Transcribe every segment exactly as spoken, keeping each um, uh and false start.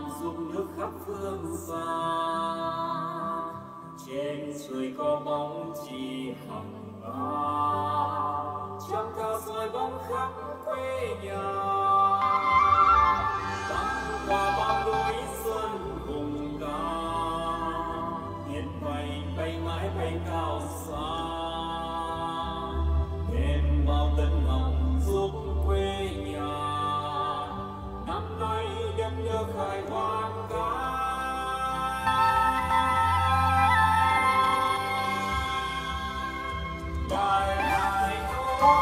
giúp nước khắp phương xa. Trên trời có bóng chỉ hằng ba, trăng cao soi bóng khắp quê nhà. Băng qua bao núi xuân vùng ca, hiên bay bay mãi bay cao xa. Đêm bao tấn lòng giúp quê nhà, năm nay đất nước khai hoang ca. Bài này có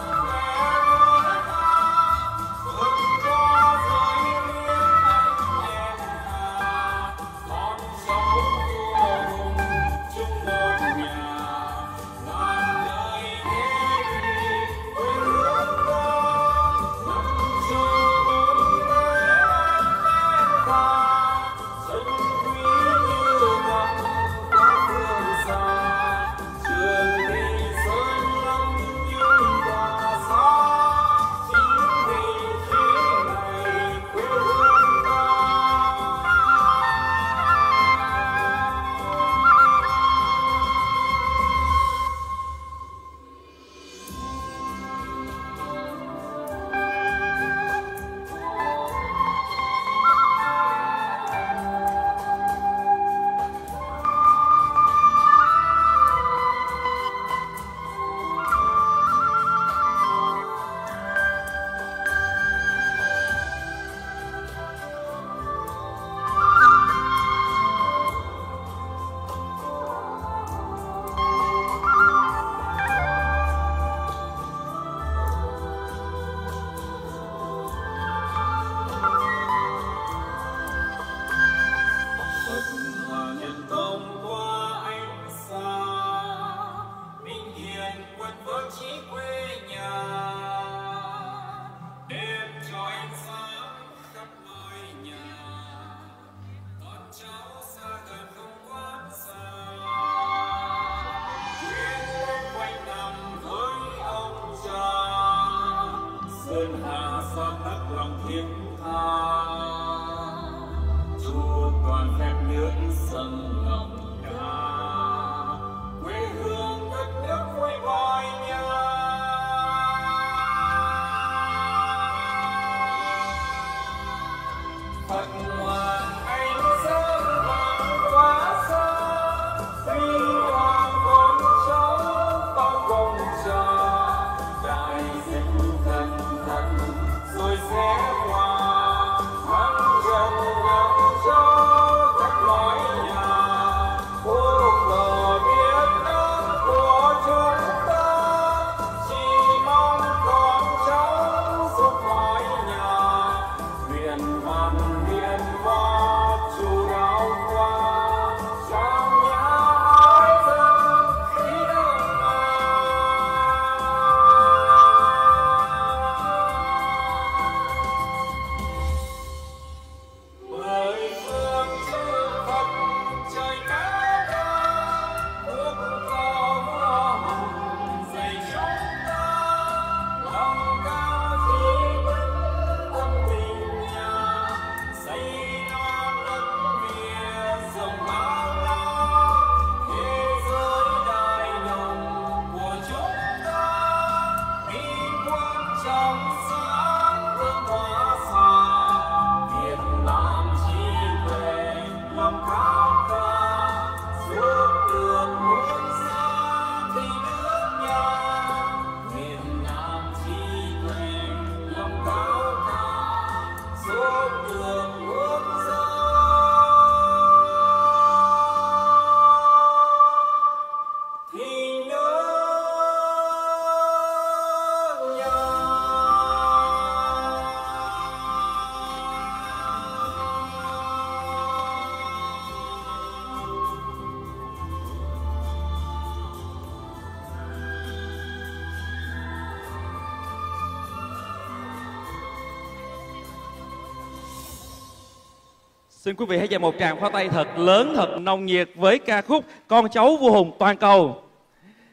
Xin quý vị hãy dành một tràng pháo tay thật lớn, thật nồng nhiệt với ca khúc Con cháu vua hùng toàn cầu.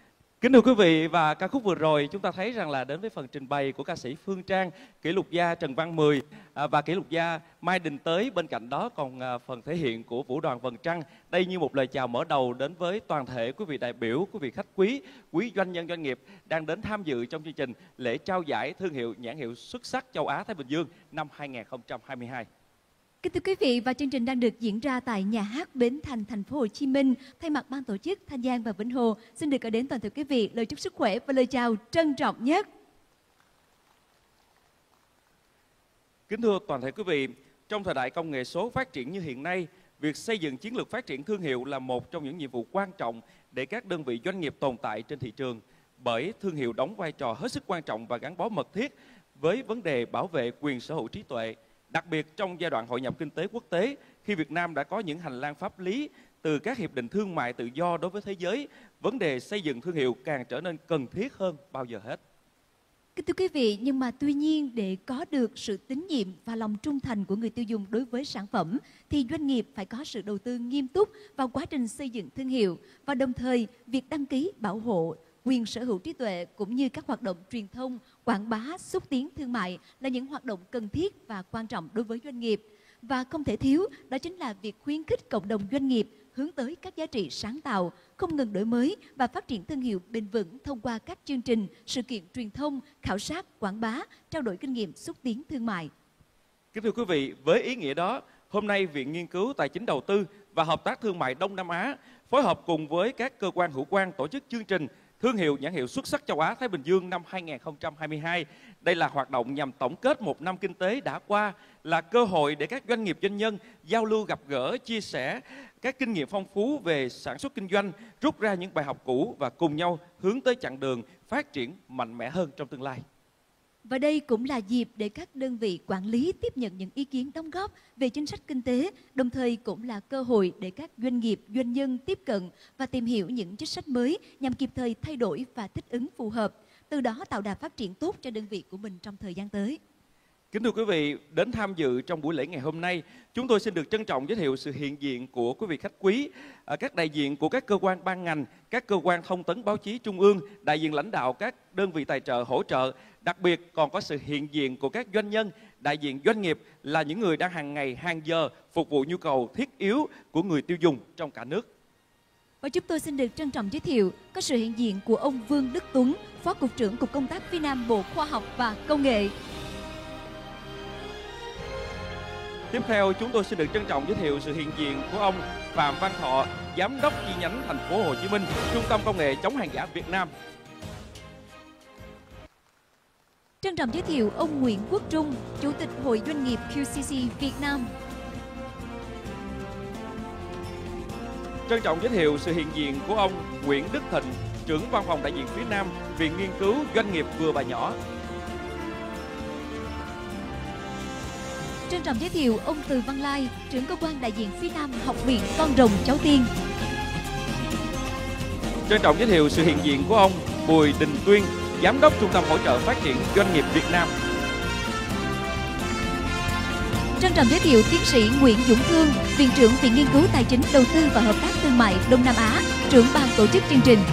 Kính thưa quý vị, và ca khúc vừa rồi chúng ta thấy rằng là đến với phần trình bày của ca sĩ Phương Trang, kỷ lục gia Trần Văn Mười à, và kỷ lục gia Mai Đình Tới. Bên cạnh đó còn à, phần thể hiện của Vũ đoàn Vầng Trăng. Đây như một lời chào mở đầu đến với toàn thể quý vị đại biểu, quý vị khách quý, quý doanh nhân doanh nghiệp đang đến tham dự trong chương trình lễ trao giải thương hiệu nhãn hiệu xuất sắc châu Á Thái Bình Dương năm hai nghìn không trăm hai mươi hai. Kính thưa quý vị, và chương trình đang được diễn ra tại nhà hát Bến Thành, thành phố Hồ Chí Minh. Thay mặt ban tổ chức Thanh Giang và Vĩnh Hồ, xin được gửi đến toàn thể quý vị lời chúc sức khỏe và lời chào trân trọng nhất. Kính thưa toàn thể quý vị, trong thời đại công nghệ số phát triển như hiện nay, việc xây dựng chiến lược phát triển thương hiệu là một trong những nhiệm vụ quan trọng để các đơn vị doanh nghiệp tồn tại trên thị trường. Bởi thương hiệu đóng vai trò hết sức quan trọng và gắn bó mật thiết với vấn đề bảo vệ quyền sở hữu trí tuệ. Đặc biệt trong giai đoạn hội nhập kinh tế quốc tế, khi Việt Nam đã có những hành lang pháp lý từ các hiệp định thương mại tự do đối với thế giới, vấn đề xây dựng thương hiệu càng trở nên cần thiết hơn bao giờ hết. Kính thưa quý vị, nhưng mà tuy nhiên để có được sự tín nhiệm và lòng trung thành của người tiêu dùng đối với sản phẩm thì doanh nghiệp phải có sự đầu tư nghiêm túc vào quá trình xây dựng thương hiệu, và đồng thời việc đăng ký bảo hộ quyền sở hữu trí tuệ cũng như các hoạt động truyền thông, quảng bá, xúc tiến thương mại là những hoạt động cần thiết và quan trọng đối với doanh nghiệp. Và không thể thiếu đó chính là việc khuyến khích cộng đồng doanh nghiệp hướng tới các giá trị sáng tạo, không ngừng đổi mới và phát triển thương hiệu bền vững thông qua các chương trình, sự kiện truyền thông, khảo sát, quảng bá, trao đổi kinh nghiệm xúc tiến thương mại. Kính thưa quý vị, với ý nghĩa đó, hôm nay Viện Nghiên cứu Tài chính Đầu tư và Hợp tác Thương mại Đông Nam Á phối hợp cùng với các cơ quan hữu quan tổ chức chương trình Thương hiệu nhãn hiệu xuất sắc châu Á Thái Bình Dương năm hai nghìn không trăm hai mươi hai. Đây là hoạt động nhằm tổng kết một năm kinh tế đã qua, là cơ hội để các doanh nghiệp doanh nhân giao lưu gặp gỡ, chia sẻ các kinh nghiệm phong phú về sản xuất kinh doanh, rút ra những bài học cũ và cùng nhau hướng tới chặng đường phát triển mạnh mẽ hơn trong tương lai. Và đây cũng là dịp để các đơn vị quản lý tiếp nhận những ý kiến đóng góp về chính sách kinh tế, đồng thời cũng là cơ hội để các doanh nghiệp, doanh nhân tiếp cận và tìm hiểu những chính sách mới nhằm kịp thời thay đổi và thích ứng phù hợp, từ đó tạo đà phát triển tốt cho đơn vị của mình trong thời gian tới. Kính thưa quý vị, đến tham dự trong buổi lễ ngày hôm nay, chúng tôi xin được trân trọng giới thiệu sự hiện diện của quý vị khách quý, các đại diện của các cơ quan ban ngành, các cơ quan thông tấn báo chí trung ương, đại diện lãnh đạo các đơn vị tài trợ hỗ trợ. Đặc biệt còn có sự hiện diện của các doanh nhân, đại diện doanh nghiệp là những người đang hàng ngày, hàng giờ phục vụ nhu cầu thiết yếu của người tiêu dùng trong cả nước. Và chúng tôi xin được trân trọng giới thiệu có sự hiện diện của ông Vương Đức Tuấn, Phó Cục trưởng Cục Công tác Phía Nam, Bộ Khoa học và Công nghệ. Tiếp theo, chúng tôi xin được trân trọng giới thiệu sự hiện diện của ông Phạm Văn Thọ, Giám đốc chi nhánh thành phố Hồ Chí Minh, Trung tâm Công nghệ chống hàng giả Việt Nam. Trân trọng giới thiệu ông Nguyễn Quốc Trung, Chủ tịch Hội Doanh nghiệp Q C C Việt Nam. Trân trọng giới thiệu sự hiện diện của ông Nguyễn Đức Thịnh, trưởng văn phòng đại diện phía Nam, Viện Nghiên cứu Doanh nghiệp vừa và nhỏ. Trân trọng giới thiệu ông Từ Văn Lai, trưởng cơ quan đại diện phía Nam, Học viện Con Rồng Cháu Tiên. Trân trọng giới thiệu sự hiện diện của ông Bùi Đình Tuyên, Giám đốc Trung tâm hỗ trợ phát triển doanh nghiệp Việt Nam. Trân trọng giới thiệu tiến sĩ Nguyễn Dũng Thương, Viện trưởng Viện Nghiên cứu Tài chính Đầu tư và Hợp tác Thương mại Đông Nam Á, trưởng ban tổ chức chương trình.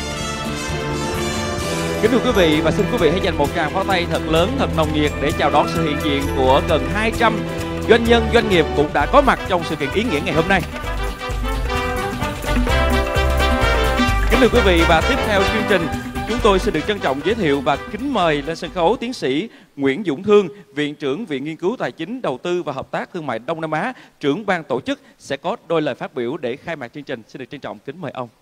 Kính thưa quý vị, và xin quý vị hãy dành một tràng pháo tay thật lớn, thật nồng nhiệt để chào đón sự hiện diện của gần hai trăm doanh nhân doanh nghiệp cũng đã có mặt trong sự kiện ý nghĩa ngày hôm nay. Kính thưa quý vị, và tiếp theo chương trình, chúng tôi xin được trân trọng giới thiệu và kính mời lên sân khấu tiến sĩ Nguyễn Dũng Thương, Viện trưởng Viện Nghiên cứu Tài chính Đầu tư và Hợp tác Thương mại Đông Nam Á, trưởng ban tổ chức sẽ có đôi lời phát biểu để khai mạc chương trình. Xin được trân trọng kính mời ông.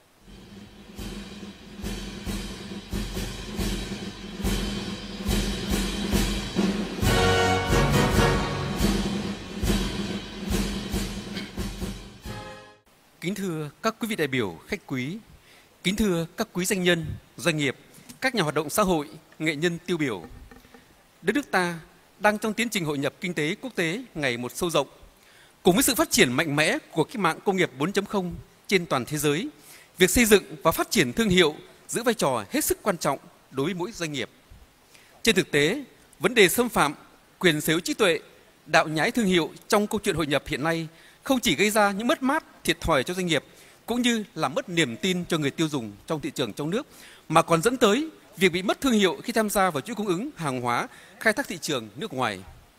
Kính thưa các quý vị đại biểu, khách quý, kính thưa các quý doanh nhân, doanh nghiệp, các nhà hoạt động xã hội, nghệ nhân tiêu biểu. Đất nước ta đang trong tiến trình hội nhập kinh tế quốc tế ngày một sâu rộng. Cùng với sự phát triển mạnh mẽ của cách mạng công nghiệp bốn chấm không trên toàn thế giới, việc xây dựng và phát triển thương hiệu giữ vai trò hết sức quan trọng đối với mỗi doanh nghiệp. Trên thực tế, vấn đề xâm phạm quyền sở hữu trí tuệ, đạo nhái thương hiệu trong câu chuyện hội nhập hiện nay không chỉ gây ra những mất mát, thiệt thòi cho doanh nghiệp, cũng như làm mất niềm tin cho người tiêu dùng trong thị trường trong nước, mà còn dẫn tới việc bị mất thương hiệu khi tham gia vào chuỗi cung ứng hàng hóa khai thác thị trường nước ngoài.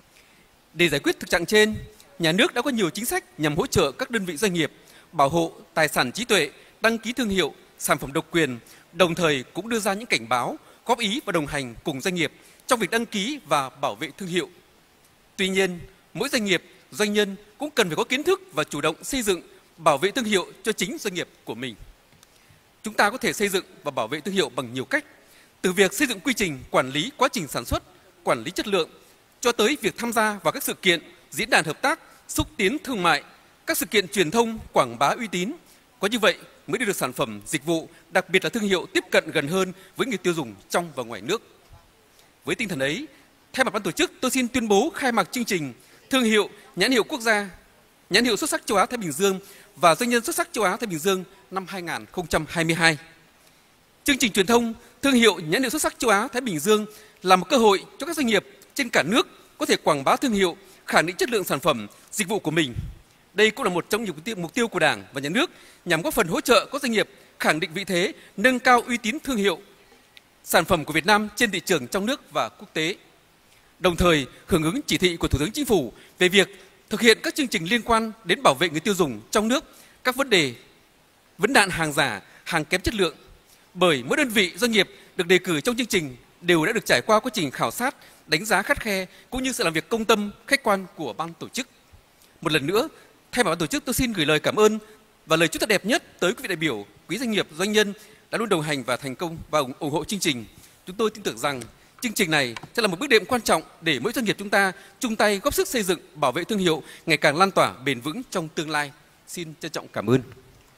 Để giải quyết thực trạng trên, nhà nước đã có nhiều chính sách nhằm hỗ trợ các đơn vị doanh nghiệp bảo hộ tài sản trí tuệ, đăng ký thương hiệu, sản phẩm độc quyền, đồng thời cũng đưa ra những cảnh báo, góp ý và đồng hành cùng doanh nghiệp trong việc đăng ký và bảo vệ thương hiệu. Tuy nhiên, mỗi doanh nghiệp, doanh nhân cũng cần phải có kiến thức và chủ động xây dựng, bảo vệ thương hiệu cho chính doanh nghiệp của mình. Chúng ta có thể xây dựng và bảo vệ thương hiệu bằng nhiều cách, từ việc xây dựng quy trình quản lý quá trình sản xuất, quản lý chất lượng, cho tới việc tham gia vào các sự kiện, diễn đàn hợp tác, xúc tiến thương mại, các sự kiện truyền thông, quảng bá uy tín. Có như vậy mới đưa được sản phẩm, dịch vụ, đặc biệt là thương hiệu tiếp cận gần hơn với người tiêu dùng trong và ngoài nước. Với tinh thần ấy, thay mặt ban tổ chức, tôi xin tuyên bố khai mạc chương trình Thương hiệu, nhãn hiệu quốc gia, nhãn hiệu xuất sắc châu Á Thái Bình Dương và doanh nhân xuất sắc châu Á Thái Bình Dương năm hai nghìn không trăm hai mươi hai. Chương trình truyền thông Thương hiệu, nhãn hiệu xuất sắc châu Á Thái Bình Dương là một cơ hội cho các doanh nghiệp trên cả nước có thể quảng bá thương hiệu, khẳng định chất lượng sản phẩm, dịch vụ của mình. Đây cũng là một trong những mục tiêu của Đảng và Nhà nước nhằm góp phần hỗ trợ các doanh nghiệp khẳng định vị thế, nâng cao uy tín thương hiệu, sản phẩm của Việt Nam trên thị trường trong nước và quốc tế. Đồng thời, hưởng ứng chỉ thị của Thủ tướng Chính phủ về việc thực hiện các chương trình liên quan đến bảo vệ người tiêu dùng trong nước, các vấn đề vấn nạn hàng giả, hàng kém chất lượng. Bởi mỗi đơn vị doanh nghiệp được đề cử trong chương trình đều đã được trải qua quá trình khảo sát, đánh giá khắt khe cũng như sự làm việc công tâm, khách quan của ban tổ chức. Một lần nữa, thay mặt ban tổ chức, tôi xin gửi lời cảm ơn và lời chúc tốt đẹp nhất tới quý vị đại biểu, quý doanh nghiệp, doanh nhân đã luôn đồng hành và thành công và ủng, ủng hộ chương trình. Chúng tôi tin tưởng rằng chương trình này sẽ là một bước đệm quan trọng để mỗi doanh nghiệp chúng ta chung tay góp sức xây dựng, bảo vệ thương hiệu ngày càng lan tỏa bền vững trong tương lai. Xin trân trọng cảm ơn.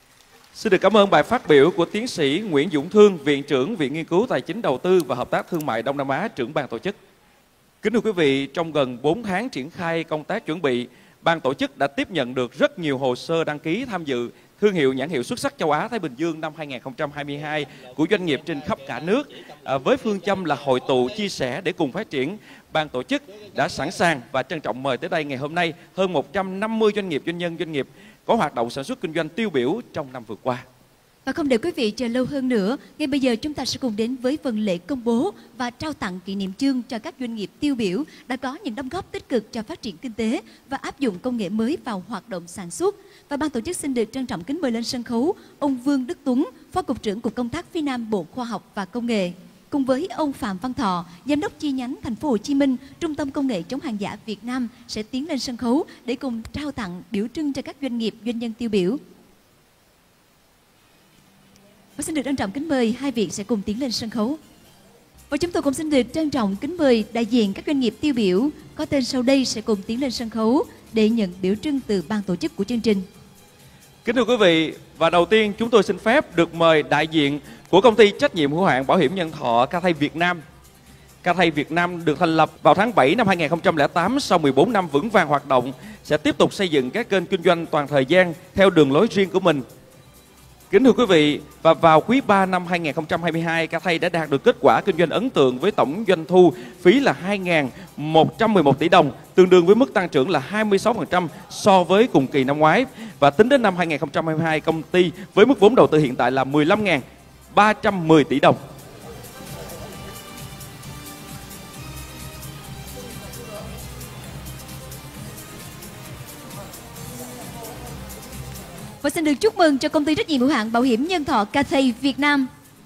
Xin được cảm ơn bài phát biểu của tiến sĩ Nguyễn Dũng Thương, Viện trưởng Viện Nghiên cứu Tài chính Đầu tư và Hợp tác Thương mại Đông Nam Á, trưởng ban tổ chức. Kính thưa quý vị, trong gần bốn tháng triển khai công tác chuẩn bị, ban tổ chức đã tiếp nhận được rất nhiều hồ sơ đăng ký tham dự thương hiệu nhãn hiệu xuất sắc châu Á Thái Bình Dương năm hai nghìn không trăm hai mươi hai của doanh nghiệp trên khắp cả nước. À, với phương châm là hội tụ, chia sẻ để cùng phát triển, ban tổ chức đã sẵn sàng và trân trọng mời tới đây ngày hôm nay hơn một trăm năm mươi doanh nghiệp, doanh nhân, doanh nghiệp có hoạt động sản xuất kinh doanh tiêu biểu trong năm vừa qua. Và không để quý vị chờ lâu hơn nữa, ngay bây giờ chúng ta sẽ cùng đến với phần lễ công bố và trao tặng kỷ niệm chương cho các doanh nghiệp tiêu biểu đã có những đóng góp tích cực cho phát triển kinh tế và áp dụng công nghệ mới vào hoạt động sản xuất. Và ban tổ chức xin được trân trọng kính mời lên sân khấu ông Vương Đức Tuấn, Phó Cục trưởng Cục Công tác phía Nam, Bộ Khoa học và Công nghệ, cùng với ông Phạm Văn Thọ, Giám đốc chi nhánh Thành phố Hồ Chí Minh, Trung tâm Công nghệ chống hàng giả Việt Nam sẽ tiến lên sân khấu để cùng trao tặng biểu trưng cho các doanh nghiệp, doanh nhân tiêu biểu. Và xin được trân trọng kính mời hai vị sẽ cùng tiến lên sân khấu. Và chúng tôi cũng xin được trân trọng kính mời đại diện các doanh nghiệp tiêu biểu có tên sau đây sẽ cùng tiến lên sân khấu để nhận biểu trưng từ ban tổ chức của chương trình. Kính thưa quý vị, và đầu tiên chúng tôi xin phép được mời đại diện của công ty trách nhiệm hữu hạn bảo hiểm nhân thọ Cathay Việt Nam. Cathay Việt Nam được thành lập vào tháng bảy năm hai nghìn không trăm lẻ tám, sau mười bốn năm vững vàng hoạt động, sẽ tiếp tục xây dựng các kênh kinh doanh toàn thời gian theo đường lối riêng của mình. Kính thưa quý vị, và vào quý ba năm hai nghìn không trăm hai mươi hai, Cathay đã đạt được kết quả kinh doanh ấn tượng với tổng doanh thu phí là hai nghìn một trăm mười một tỷ đồng, tương đương với mức tăng trưởng là hai mươi sáu phần trăm so với cùng kỳ năm ngoái. Và tính đến năm hai nghìn không trăm hai mươi hai, công ty với mức vốn đầu tư hiện tại là mười lăm nghìn ba trăm mười tỷ đồng. Và xin được chúc mừng cho công ty trách nhiệm hữu hạn bảo hiểm nhân thọ Cathay Việt Nam.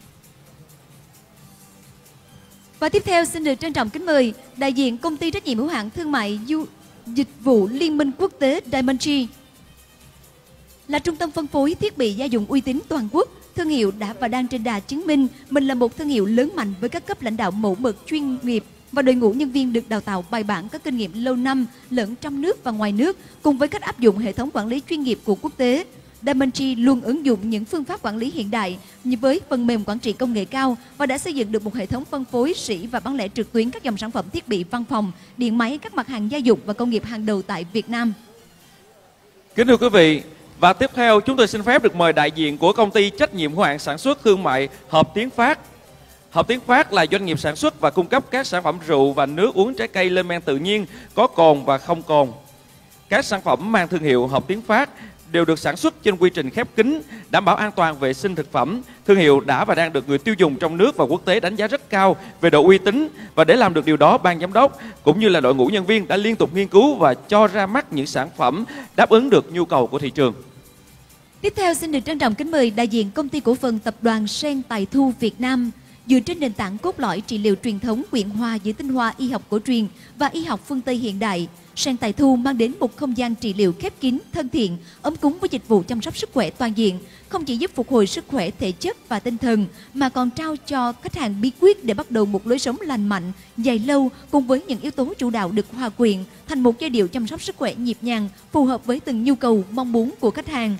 Và tiếp theo xin được trân trọng kính mời đại diện công ty trách nhiệm hữu hạn thương mại du dịch vụ Liên minh quốc tế Diamondtree. Là trung tâm phân phối thiết bị gia dụng uy tín toàn quốc, thương hiệu đã và đang trên đà chứng minh mình là một thương hiệu lớn mạnh với các cấp lãnh đạo mẫu mực, chuyên nghiệp và đội ngũ nhân viên được đào tạo bài bản, có kinh nghiệm lâu năm lẫn trong nước và ngoài nước, cùng với cách áp dụng hệ thống quản lý chuyên nghiệp của quốc tế. Diamondtree luôn ứng dụng những phương pháp quản lý hiện đại như với phần mềm quản trị công nghệ cao và đã xây dựng được một hệ thống phân phối, sỉ và bán lẻ trực tuyến các dòng sản phẩm thiết bị văn phòng, điện máy, các mặt hàng gia dụng và công nghiệp hàng đầu tại Việt Nam. Kính thưa quý vị, và tiếp theo chúng tôi xin phép được mời đại diện của công ty trách nhiệm hữu hạn sản xuất thương mại Hợp Tiến Phát. Hợp Tiến Phát là doanh nghiệp sản xuất và cung cấp các sản phẩm rượu và nước uống trái cây lên men tự nhiên, có cồn và không cồn. Các sản phẩm mang thương hiệu Hợp Tiến Phát đều được sản xuất trên quy trình khép kín, đảm bảo an toàn vệ sinh thực phẩm. Thương hiệu đã và đang được người tiêu dùng trong nước và quốc tế đánh giá rất cao về độ uy tín. Và để làm được điều đó, ban giám đốc cũng như là đội ngũ nhân viên đã liên tục nghiên cứu và cho ra mắt những sản phẩm đáp ứng được nhu cầu của thị trường. Tiếp theo xin được trân trọng kính mời đại diện Công ty Cổ phần Tập đoàn Sen Tài Thu Việt Nam. Dựa trên nền tảng cốt lõi trị liệu truyền thống quyện hòa giữa tinh hoa y học cổ truyền và y học phương Tây hiện đại, Sen Tài Thu mang đến một không gian trị liệu khép kín, thân thiện, ấm cúng với dịch vụ chăm sóc sức khỏe toàn diện, không chỉ giúp phục hồi sức khỏe thể chất và tinh thần mà còn trao cho khách hàng bí quyết để bắt đầu một lối sống lành mạnh, dài lâu cùng với những yếu tố chủ đạo được hòa quyện thành một giai điệu chăm sóc sức khỏe nhịp nhàng, phù hợp với từng nhu cầu, mong muốn của khách hàng.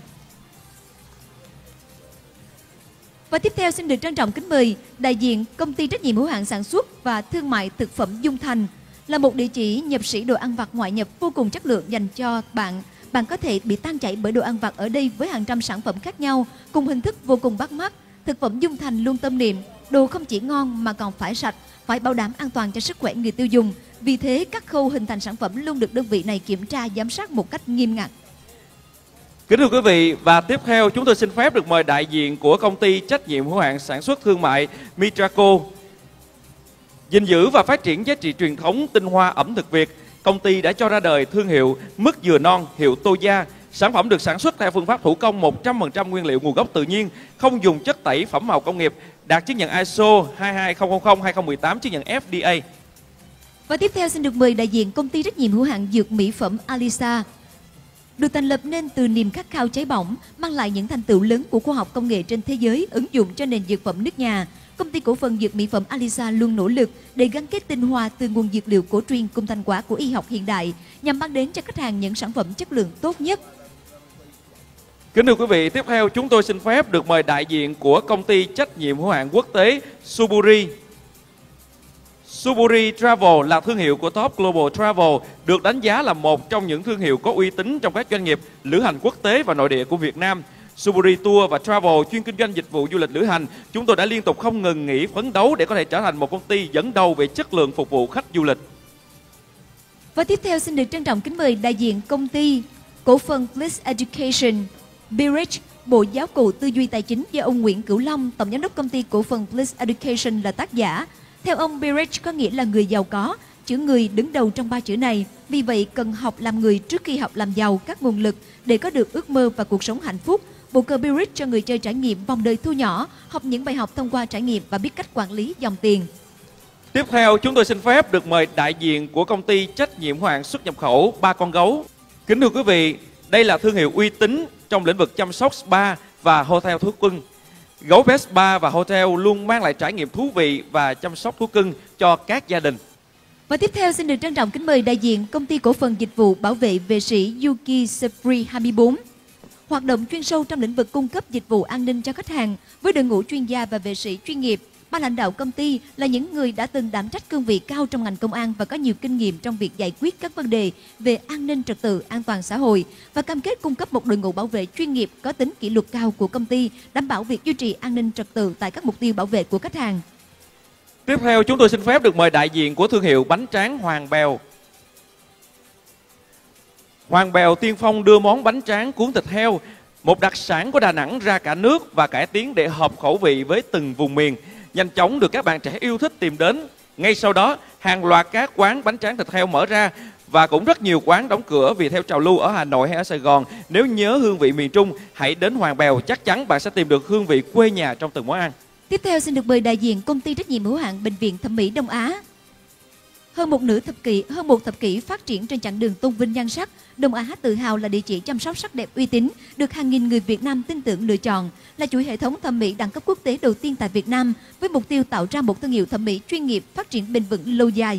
Và tiếp theo xin được trân trọng kính mời đại diện Công ty trách nhiệm hữu hạn sản xuất và thương mại thực phẩm Dung Thành, là một địa chỉ nhập sĩ đồ ăn vặt ngoại nhập vô cùng chất lượng dành cho bạn. Bạn có thể bị tan chảy bởi đồ ăn vặt ở đây với hàng trăm sản phẩm khác nhau cùng hình thức vô cùng bắt mắt. Thực phẩm Dung Thành luôn tâm niệm đồ không chỉ ngon mà còn phải sạch, phải bảo đảm an toàn cho sức khỏe người tiêu dùng. Vì thế các khâu hình thành sản phẩm luôn được đơn vị này kiểm tra giám sát một cách nghiêm ngặt. Kính thưa quý vị, và tiếp theo chúng tôi xin phép được mời đại diện của Công ty trách nhiệm hữu hạn sản xuất thương mại Mitraco. Gìn giữ và phát triển giá trị truyền thống tinh hoa ẩm thực Việt, công ty đã cho ra đời thương hiệu mứt dừa non hiệu Toya. Sản phẩm được sản xuất theo phương pháp thủ công một trăm phần trăm nguyên liệu nguồn gốc tự nhiên, không dùng chất tẩy phẩm màu công nghiệp, đạt chứng nhận i ét o hai hai không không không hai không một tám, chứng nhận ép đê a. Và tiếp theo xin được mời đại diện Công ty trách nhiệm hữu hạn dược mỹ phẩm Alisa. Được thành lập nên từ niềm khát khao cháy bỏng, mang lại những thành tựu lớn của khoa học công nghệ trên thế giới ứng dụng cho nền dược phẩm nước nhà. Công ty cổ phần dược mỹ phẩm Alisa luôn nỗ lực để gắn kết tinh hoa từ nguồn dược liệu cổ truyền cùng thành quả của y học hiện đại nhằm mang đến cho khách hàng những sản phẩm chất lượng tốt nhất. Kính thưa quý vị, tiếp theo chúng tôi xin phép được mời đại diện của Công ty trách nhiệm hữu hạn quốc tế Suburi. Suburi Travel là thương hiệu của Top Global Travel, được đánh giá là một trong những thương hiệu có uy tín trong các doanh nghiệp lữ hành quốc tế và nội địa của Việt Nam. Suburi Tour và Travel chuyên kinh doanh dịch vụ du lịch lữ hành. Chúng tôi đã liên tục không ngừng nghỉ phấn đấu để có thể trở thành một công ty dẫn đầu về chất lượng phục vụ khách du lịch. Và tiếp theo xin được trân trọng kính mời đại diện Công ty cổ phần Bliss Education, Bridge, Bộ Giáo cụ Tư duy Tài chính do ông Nguyễn Cửu Long, Tổng Giám đốc Công ty cổ phần Bliss Education là tác giả. Theo ông, Bridge có nghĩa là người giàu có, chữ người đứng đầu trong ba chữ này. Vì vậy, cần học làm người trước khi học làm giàu các nguồn lực để có được ước mơ và cuộc sống hạnh phúc. Bộ cờ Bridge cho người chơi trải nghiệm vòng đời thu nhỏ, học những bài học thông qua trải nghiệm và biết cách quản lý dòng tiền. Tiếp theo, chúng tôi xin phép được mời đại diện của Công ty trách nhiệm hữu hạn xuất nhập khẩu Ba Con Gấu. Kính thưa quý vị, đây là thương hiệu uy tín trong lĩnh vực chăm sóc spa và hotel thú cưng. Gấu Pet Spa và Hotel luôn mang lại trải nghiệm thú vị và chăm sóc thú cưng cho các gia đình. Và tiếp theo xin được trân trọng kính mời đại diện Công ty cổ phần dịch vụ bảo vệ vệ sĩ Yuki Spree hai mươi bốn. Hoạt động chuyên sâu trong lĩnh vực cung cấp dịch vụ an ninh cho khách hàng với đội ngũ chuyên gia và vệ sĩ chuyên nghiệp. Ban lãnh đạo công ty là những người đã từng đảm trách cương vị cao trong ngành công an và có nhiều kinh nghiệm trong việc giải quyết các vấn đề về an ninh trật tự, an toàn xã hội và cam kết cung cấp một đội ngũ bảo vệ chuyên nghiệp có tính kỷ luật cao của công ty, đảm bảo việc duy trì an ninh trật tự tại các mục tiêu bảo vệ của khách hàng. Tiếp theo chúng tôi xin phép được mời đại diện của thương hiệu bánh tráng Hoàng Bèo. Hoàng Bèo tiên phong đưa món bánh tráng cuốn thịt heo, một đặc sản của Đà Nẵng ra cả nước và cải tiến để hợp khẩu vị với từng vùng miền. Nhanh chóng được các bạn trẻ yêu thích tìm đến. Ngay sau đó, hàng loạt các quán bánh tráng thịt heo mở ra và cũng rất nhiều quán đóng cửa vì theo trào lưu ở Hà Nội hay ở Sài Gòn. Nếu nhớ hương vị miền Trung, hãy đến Hoàng Bèo, chắc chắn bạn sẽ tìm được hương vị quê nhà trong từng món ăn. Tiếp theo xin được mời đại diện Công ty trách nhiệm hữu hạn Bệnh viện Thẩm mỹ Đông Á. Hơn một nửa thập kỷ, hơn một thập kỷ phát triển trên chặng đường tôn vinh nhan sắc, Đông Á tự hào là địa chỉ chăm sóc sắc đẹp uy tín, được hàng nghìn người Việt Nam tin tưởng lựa chọn, là chuỗi hệ thống thẩm mỹ đẳng cấp quốc tế đầu tiên tại Việt Nam, với mục tiêu tạo ra một thương hiệu thẩm mỹ chuyên nghiệp, phát triển bền vững lâu dài.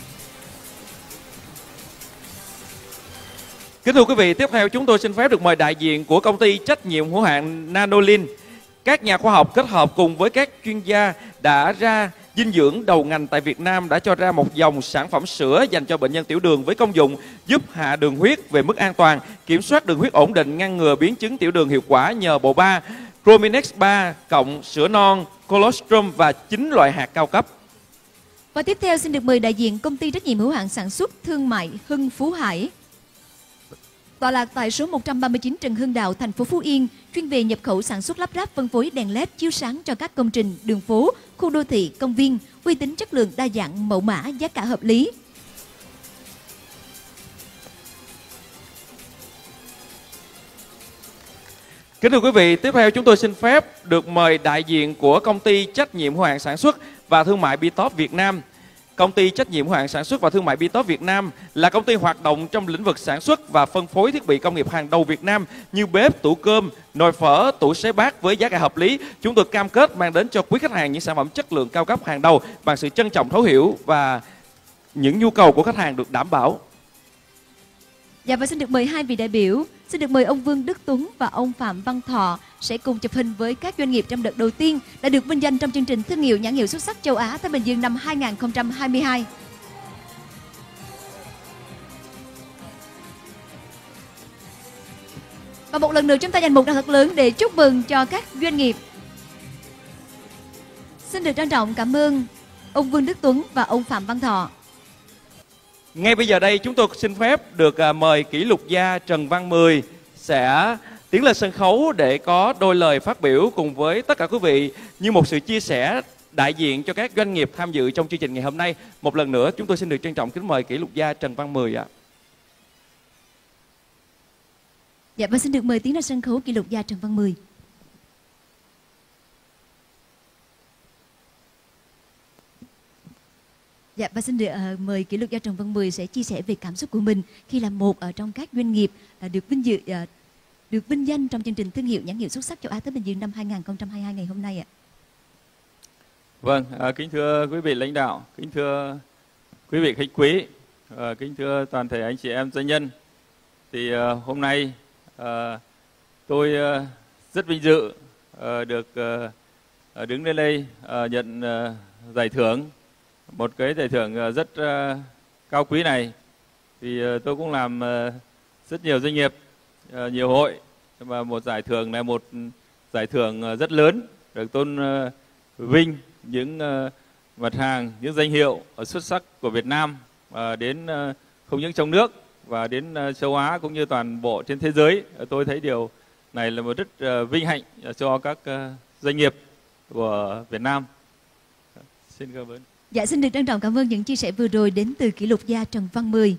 Kính thưa quý vị, tiếp theo chúng tôi xin phép được mời đại diện của Công ty trách nhiệm hữu hạn Nanolin. Các nhà khoa học kết hợp cùng với các chuyên gia đã ra dinh dưỡng đầu ngành tại Việt Nam đã cho ra một dòng sản phẩm sữa dành cho bệnh nhân tiểu đường với công dụng giúp hạ đường huyết về mức an toàn, kiểm soát đường huyết ổn định, ngăn ngừa biến chứng tiểu đường hiệu quả nhờ bộ ba Chrominex ba cộng sữa non, colostrum và chín loại hạt cao cấp. Và tiếp theo xin được mời đại diện Công ty trách nhiệm hữu hạn sản xuất thương mại Hưng Phú Hải. Tọa lạc tại số một trăm ba mươi chín Trần Hưng Đạo, thành phố Phú Yên, chuyên về nhập khẩu, sản xuất, lắp ráp, phân phối đèn led chiếu sáng cho các công trình, đường phố, khu đô thị, công viên, uy tín, chất lượng, đa dạng, mẫu mã, giá cả hợp lý. Kính thưa quý vị, tiếp theo chúng tôi xin phép được mời đại diện của công ty trách nhiệm hữu hạn sản xuất và thương mại Bitop Việt Nam. Công ty trách nhiệm hữu hạn sản xuất và thương mại Bitop Việt Nam là công ty hoạt động trong lĩnh vực sản xuất và phân phối thiết bị công nghiệp hàng đầu Việt Nam như bếp, tủ cơm, nồi phở, tủ sấy bát với giá cả hợp lý. Chúng tôi cam kết mang đến cho quý khách hàng những sản phẩm chất lượng cao cấp hàng đầu bằng sự trân trọng, thấu hiểu và những nhu cầu của khách hàng được đảm bảo. Dạ, và xin được mời hai vị đại biểu. Xin được mời ông Vương Đức Tuấn và ông Phạm Văn Thọ sẽ cùng chụp hình với các doanh nghiệp trong đợt đầu tiên đã được vinh danh trong chương trình thương hiệu nhãn hiệu xuất sắc châu Á Thái Bình Dương năm hai nghìn không trăm hai mươi hai. Và một lần nữa chúng ta dành một tràng thật lớn để chúc mừng cho các doanh nghiệp. Xin được trân trọng cảm ơn ông Vương Đức Tuấn và ông Phạm Văn Thọ. Ngay bây giờ đây chúng tôi xin phép được mời kỷ lục gia Trần Văn Mười sẽ tiến lên sân khấu để có đôi lời phát biểu cùng với tất cả quý vị như một sự chia sẻ đại diện cho các doanh nghiệp tham dự trong chương trình ngày hôm nay. Một lần nữa chúng tôi xin được trân trọng kính mời kỷ lục gia Trần Văn Mười ạ. Dạ, và xin được mời tiến lên sân khấu kỷ lục gia Trần Văn Mười. Dạ, và xin được uh, mời kỷ lục gia Trần Văn Mười sẽ chia sẻ về cảm xúc của mình khi là một ở trong các doanh nghiệp uh, được vinh dự uh, được vinh danh trong chương trình thương hiệu nhãn hiệu xuất sắc châu Á Thái Bình Dương năm hai nghìn không trăm hai mươi hai ngày hôm nay ạ. Vâng, à, kính thưa quý vị lãnh đạo, kính thưa quý vị khách quý, à, kính thưa toàn thể anh chị em doanh nhân. Thì à, hôm nay à, tôi à, rất vinh dự à, được à, đứng lên đây à, nhận à, giải thưởng. Một cái giải thưởng rất uh, cao quý này thì uh, tôi cũng làm uh, rất nhiều doanh nghiệp, uh, nhiều hội, và một giải thưởng là một giải thưởng uh, rất lớn, được tôn uh, vinh những uh, mặt hàng, những danh hiệu uh, xuất sắc của Việt Nam uh, đến uh, không những trong nước và đến uh, châu Á cũng như toàn bộ trên thế giới. Uh, tôi thấy điều này là một rất uh, vinh hạnh uh, cho các uh, doanh nghiệp của Việt Nam. Uh, xin cảm ơn. Dạ, xin được trân trọng cảm ơn những chia sẻ vừa rồi đến từ kỷ lục gia Trần Văn Mười.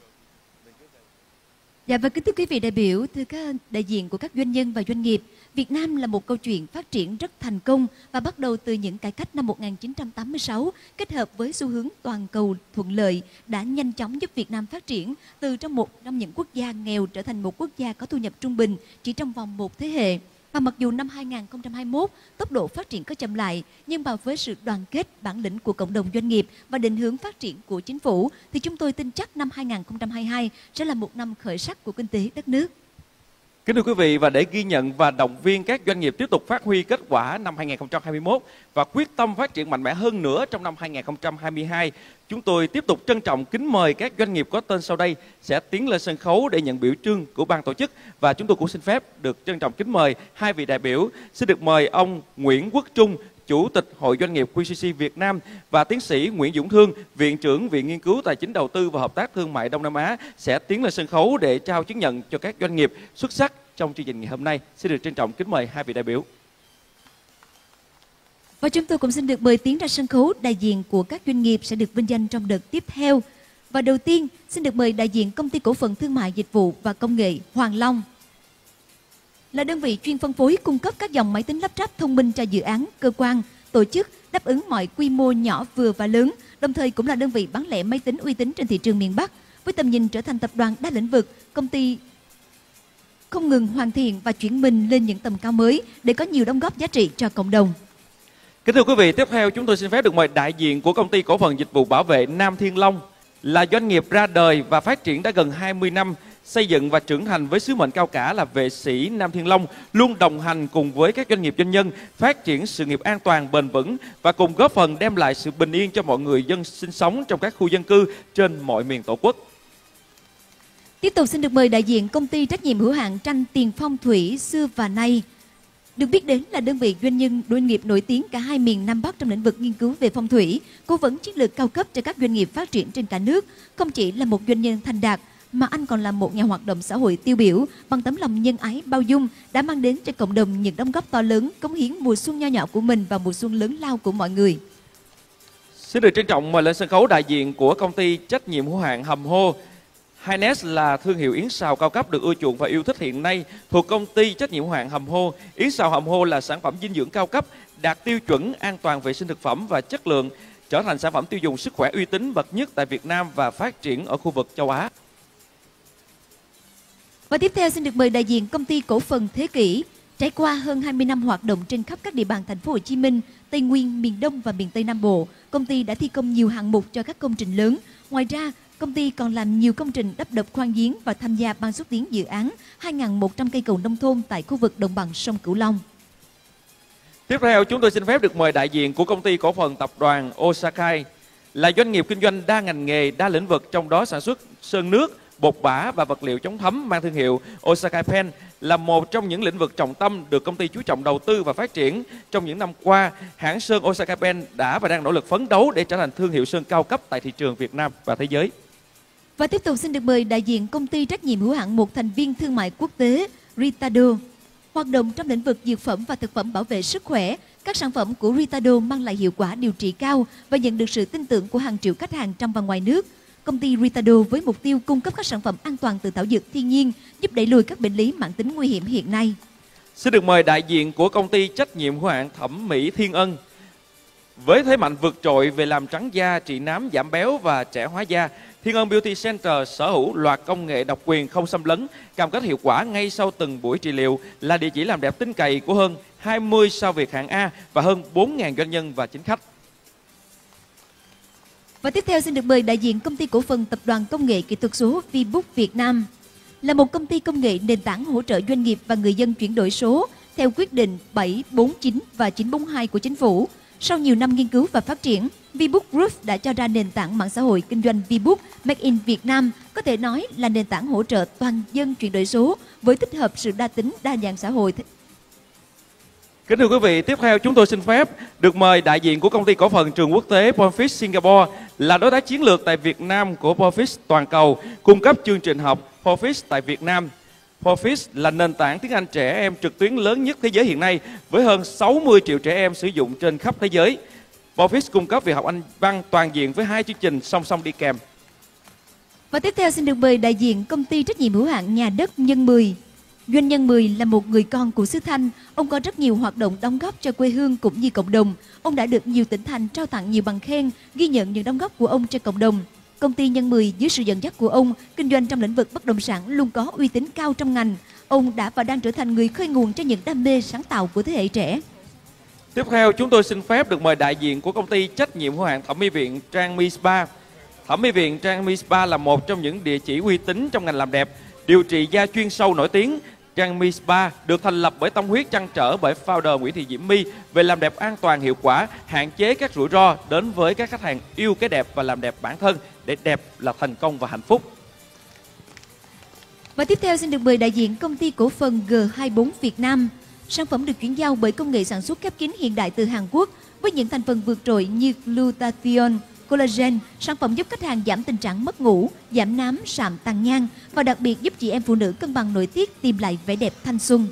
Dạ, và kính thưa quý vị đại biểu, thưa các đại diện của các doanh nhân và doanh nghiệp, Việt Nam là một câu chuyện phát triển rất thành công và bắt đầu từ những cải cách năm một nghìn chín trăm tám mươi sáu, kết hợp với xu hướng toàn cầu thuận lợi đã nhanh chóng giúp Việt Nam phát triển từ trong một trong những quốc gia nghèo trở thành một quốc gia có thu nhập trung bình chỉ trong vòng một thế hệ. Và mặc dù năm hai nghìn không trăm hai mươi mốt tốc độ phát triển có chậm lại, nhưng mà với sự đoàn kết, bản lĩnh của cộng đồng doanh nghiệp và định hướng phát triển của chính phủ thì chúng tôi tin chắc năm hai nghìn không trăm hai mươi hai sẽ là một năm khởi sắc của kinh tế đất nước. Kính thưa quý vị, và để ghi nhận và động viên các doanh nghiệp tiếp tục phát huy kết quả năm hai nghìn không trăm hai mươi mốt và quyết tâm phát triển mạnh mẽ hơn nữa trong năm hai nghìn không trăm hai mươi hai, chúng tôi tiếp tục trân trọng kính mời các doanh nghiệp có tên sau đây sẽ tiến lên sân khấu để nhận biểu trưng của ban tổ chức. Và chúng tôi cũng xin phép được trân trọng kính mời hai vị đại biểu. Xin được mời ông Nguyễn Quốc Trung, Chủ tịch Hội Doanh nghiệp quy xê xê Việt Nam, và tiến sĩ Nguyễn Dũng Thương, Viện trưởng Viện Nghiên cứu Tài chính Đầu tư và Hợp tác Thương mại Đông Nam Á sẽ tiến lên sân khấu để trao chứng nhận cho các doanh nghiệp xuất sắc trong chương trình ngày hôm nay. Xin được trân trọng kính mời hai vị đại biểu. Và chúng tôi cũng xin được mời tiến ra sân khấu đại diện của các doanh nghiệp sẽ được vinh danh trong đợt tiếp theo. Và đầu tiên xin được mời đại diện Công ty Cổ phần Thương mại Dịch vụ và Công nghệ Hoàng Long, là đơn vị chuyên phân phối cung cấp các dòng máy tính lắp ráp thông minh cho dự án, cơ quan, tổ chức đáp ứng mọi quy mô nhỏ, vừa và lớn, đồng thời cũng là đơn vị bán lẻ máy tính uy tín trên thị trường miền Bắc. Với tầm nhìn trở thành tập đoàn đa lĩnh vực, công ty không ngừng hoàn thiện và chuyển mình lên những tầm cao mới để có nhiều đóng góp giá trị cho cộng đồng. Kính thưa quý vị, tiếp theo chúng tôi xin phép được mời đại diện của Công ty Cổ phần Dịch vụ Bảo vệ Nam Thiên Long, là doanh nghiệp ra đời và phát triển đã gần hai mươi năm, xây dựng và trưởng thành với sứ mệnh cao cả là vệ sĩ Nam Thiên Long, luôn đồng hành cùng với các doanh nghiệp doanh nhân phát triển sự nghiệp an toàn, bền vững và cùng góp phần đem lại sự bình yên cho mọi người dân sinh sống trong các khu dân cư trên mọi miền Tổ quốc. Tiếp tục xin được mời đại diện Công ty Trách nhiệm hữu hạn Tranh Tiền Phong Thủy xưa và nay, được biết đến là đơn vị doanh nhân doanh nghiệp nổi tiếng cả hai miền Nam Bắc trong lĩnh vực nghiên cứu về phong thủy, cố vấn chiến lược cao cấp cho các doanh nghiệp phát triển trên cả nước. Không chỉ là một doanh nhân thành đạt mà anh còn là một nhà hoạt động xã hội tiêu biểu bằng tấm lòng nhân ái bao dung đã mang đến cho cộng đồng những đóng góp to lớn, cống hiến mùa xuân nho nhỏ của mình và mùa xuân lớn lao của mọi người. Xin được trân trọng mời lên sân khấu đại diện của công ty trách nhiệm hữu hạn Hầm Hô. Highness là thương hiệu yến xào cao cấp được ưa chuộng và yêu thích hiện nay thuộc công ty trách nhiệm hữu hạn Hầm Hô. Yến xào Hầm Hô là sản phẩm dinh dưỡng cao cấp, đạt tiêu chuẩn an toàn vệ sinh thực phẩm và chất lượng, trở thành sản phẩm tiêu dùng sức khỏe uy tín bậc nhất tại Việt Nam và phát triển ở khu vực châu Á. Và tiếp theo xin được mời đại diện công ty cổ phần Thế Kỷ. Trải qua hơn hai mươi năm hoạt động trên khắp các địa bàn thành phố Hồ Chí Minh, Tây Nguyên, miền Đông và miền Tây Nam Bộ, công ty đã thi công nhiều hạng mục cho các công trình lớn. Ngoài ra, công ty còn làm nhiều công trình đắp đập khoan giếng và tham gia ban xúc tiến dự án hai nghìn một trăm cây cầu nông thôn tại khu vực đồng bằng sông Cửu Long. Tiếp theo, chúng tôi xin phép được mời đại diện của công ty cổ phần tập đoàn Osakai, là doanh nghiệp kinh doanh đa ngành nghề, đa lĩnh vực, trong đó sản xuất sơn nước, bột bã và vật liệu chống thấm mang thương hiệu Osakai Pen là một trong những lĩnh vực trọng tâm được công ty chú trọng đầu tư và phát triển. Trong những năm qua, hãng sơn Osakai Pen đã và đang nỗ lực phấn đấu để trở thành thương hiệu sơn cao cấp tại thị trường Việt Nam và thế giới. Và tiếp tục xin được mời đại diện công ty trách nhiệm hữu hạn một thành viên thương mại quốc tế Ritado. Hoạt động trong lĩnh vực dược phẩm và thực phẩm bảo vệ sức khỏe, các sản phẩm của Ritado mang lại hiệu quả điều trị cao và nhận được sự tin tưởng của hàng triệu khách hàng trong và ngoài nước. Công ty Ritado với mục tiêu cung cấp các sản phẩm an toàn từ thảo dược thiên nhiên, giúp đẩy lùi các bệnh lý mãn tính nguy hiểm hiện nay. Xin được mời đại diện của công ty trách nhiệm hữu hạn thẩm mỹ Thiên Ân. Với thế mạnh vượt trội về làm trắng da, trị nám, giảm béo và trẻ hóa da, Thiên Ân Beauty Center sở hữu loạt công nghệ độc quyền không xâm lấn, cam kết hiệu quả ngay sau từng buổi trị liệu, là địa chỉ làm đẹp tin cậy của hơn hai mươi sao Việt hạng A và hơn bốn nghìn doanh nhân và chính khách. Và tiếp theo xin được mời đại diện công ty cổ phần tập đoàn công nghệ kỹ thuật số Vbook Việt Nam, là một công ty công nghệ nền tảng hỗ trợ doanh nghiệp và người dân chuyển đổi số theo quyết định bảy bốn chín và chín bốn hai của chính phủ. Sau nhiều năm nghiên cứu và phát triển, Vbook Group đã cho ra nền tảng mạng xã hội kinh doanh Vbook Make in Việt Nam, có thể nói là nền tảng hỗ trợ toàn dân chuyển đổi số với tích hợp sự đa tính, đa dạng xã hội. Kính thưa quý vị, tiếp theo chúng tôi xin phép được mời đại diện của công ty cổ phần trường quốc tế Bonfils Singapore, là đối tác chiến lược tại Việt Nam của Bonfils toàn cầu, cung cấp chương trình học Bonfils tại Việt Nam. Bonfils là nền tảng tiếng Anh trẻ em trực tuyến lớn nhất thế giới hiện nay, với hơn sáu mươi triệu trẻ em sử dụng trên khắp thế giới. Bonfils cung cấp việc học Anh văn toàn diện với hai chương trình song song đi kèm. Và tiếp theo xin được mời đại diện công ty trách nhiệm hữu hạn Nhà đất Nhân mười. Doanh nhân mười là một người con của xứ Thanh. Ông có rất nhiều hoạt động đóng góp cho quê hương cũng như cộng đồng. Ông đã được nhiều tỉnh thành trao tặng nhiều bằng khen, ghi nhận những đóng góp của ông cho cộng đồng. Công ty Nhân mười dưới sự dẫn dắt của ông, kinh doanh trong lĩnh vực bất động sản luôn có uy tín cao trong ngành. Ông đã và đang trở thành người khơi nguồn cho những đam mê sáng tạo của thế hệ trẻ. Tiếp theo chúng tôi xin phép được mời đại diện của công ty trách nhiệm hữu hạn thẩm mỹ viện Trang My Spa. Thẩm mỹ viện Trang My Spa là một trong những địa chỉ uy tín trong ngành làm đẹp, điều trị da chuyên sâu nổi tiếng. Trang My Spa được thành lập bởi tâm huyết trăn trở bởi founder Nguyễn Thị Diễm My về làm đẹp an toàn, hiệu quả, hạn chế các rủi ro đến với các khách hàng yêu cái đẹp và làm đẹp bản thân, để đẹp là thành công và hạnh phúc. Và tiếp theo xin được mời đại diện công ty cổ phần G hai mươi bốn Việt Nam. Sản phẩm được chuyển giao bởi công nghệ sản xuất khép kín hiện đại từ Hàn Quốc với những thành phần vượt trội như glutathione, collagen. Sản phẩm giúp khách hàng giảm tình trạng mất ngủ, giảm nám, sạm, tàn nhang và đặc biệt giúp chị em phụ nữ cân bằng nội tiết, tìm lại vẻ đẹp thanh xuân.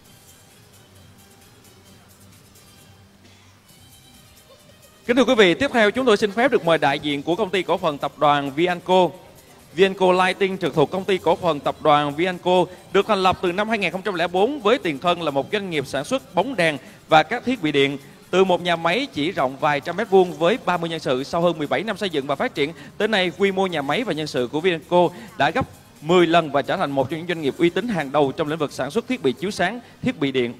Kính thưa quý vị, tiếp theo chúng tôi xin phép được mời đại diện của công ty cổ phần tập đoàn Vianco. Vianco Lighting trực thuộc công ty cổ phần tập đoàn Vianco được thành lập từ năm hai nghìn không trăm lẻ bốn với tiền thân là một doanh nghiệp sản xuất bóng đèn và các thiết bị điện. Từ một nhà máy chỉ rộng vài trăm mét vuông với ba mươi nhân sự, sau hơn mười bảy năm xây dựng và phát triển, tới nay quy mô nhà máy và nhân sự của Vianco đã gấp mười lần và trở thành một trong những doanh nghiệp uy tín hàng đầu trong lĩnh vực sản xuất thiết bị chiếu sáng, thiết bị điện.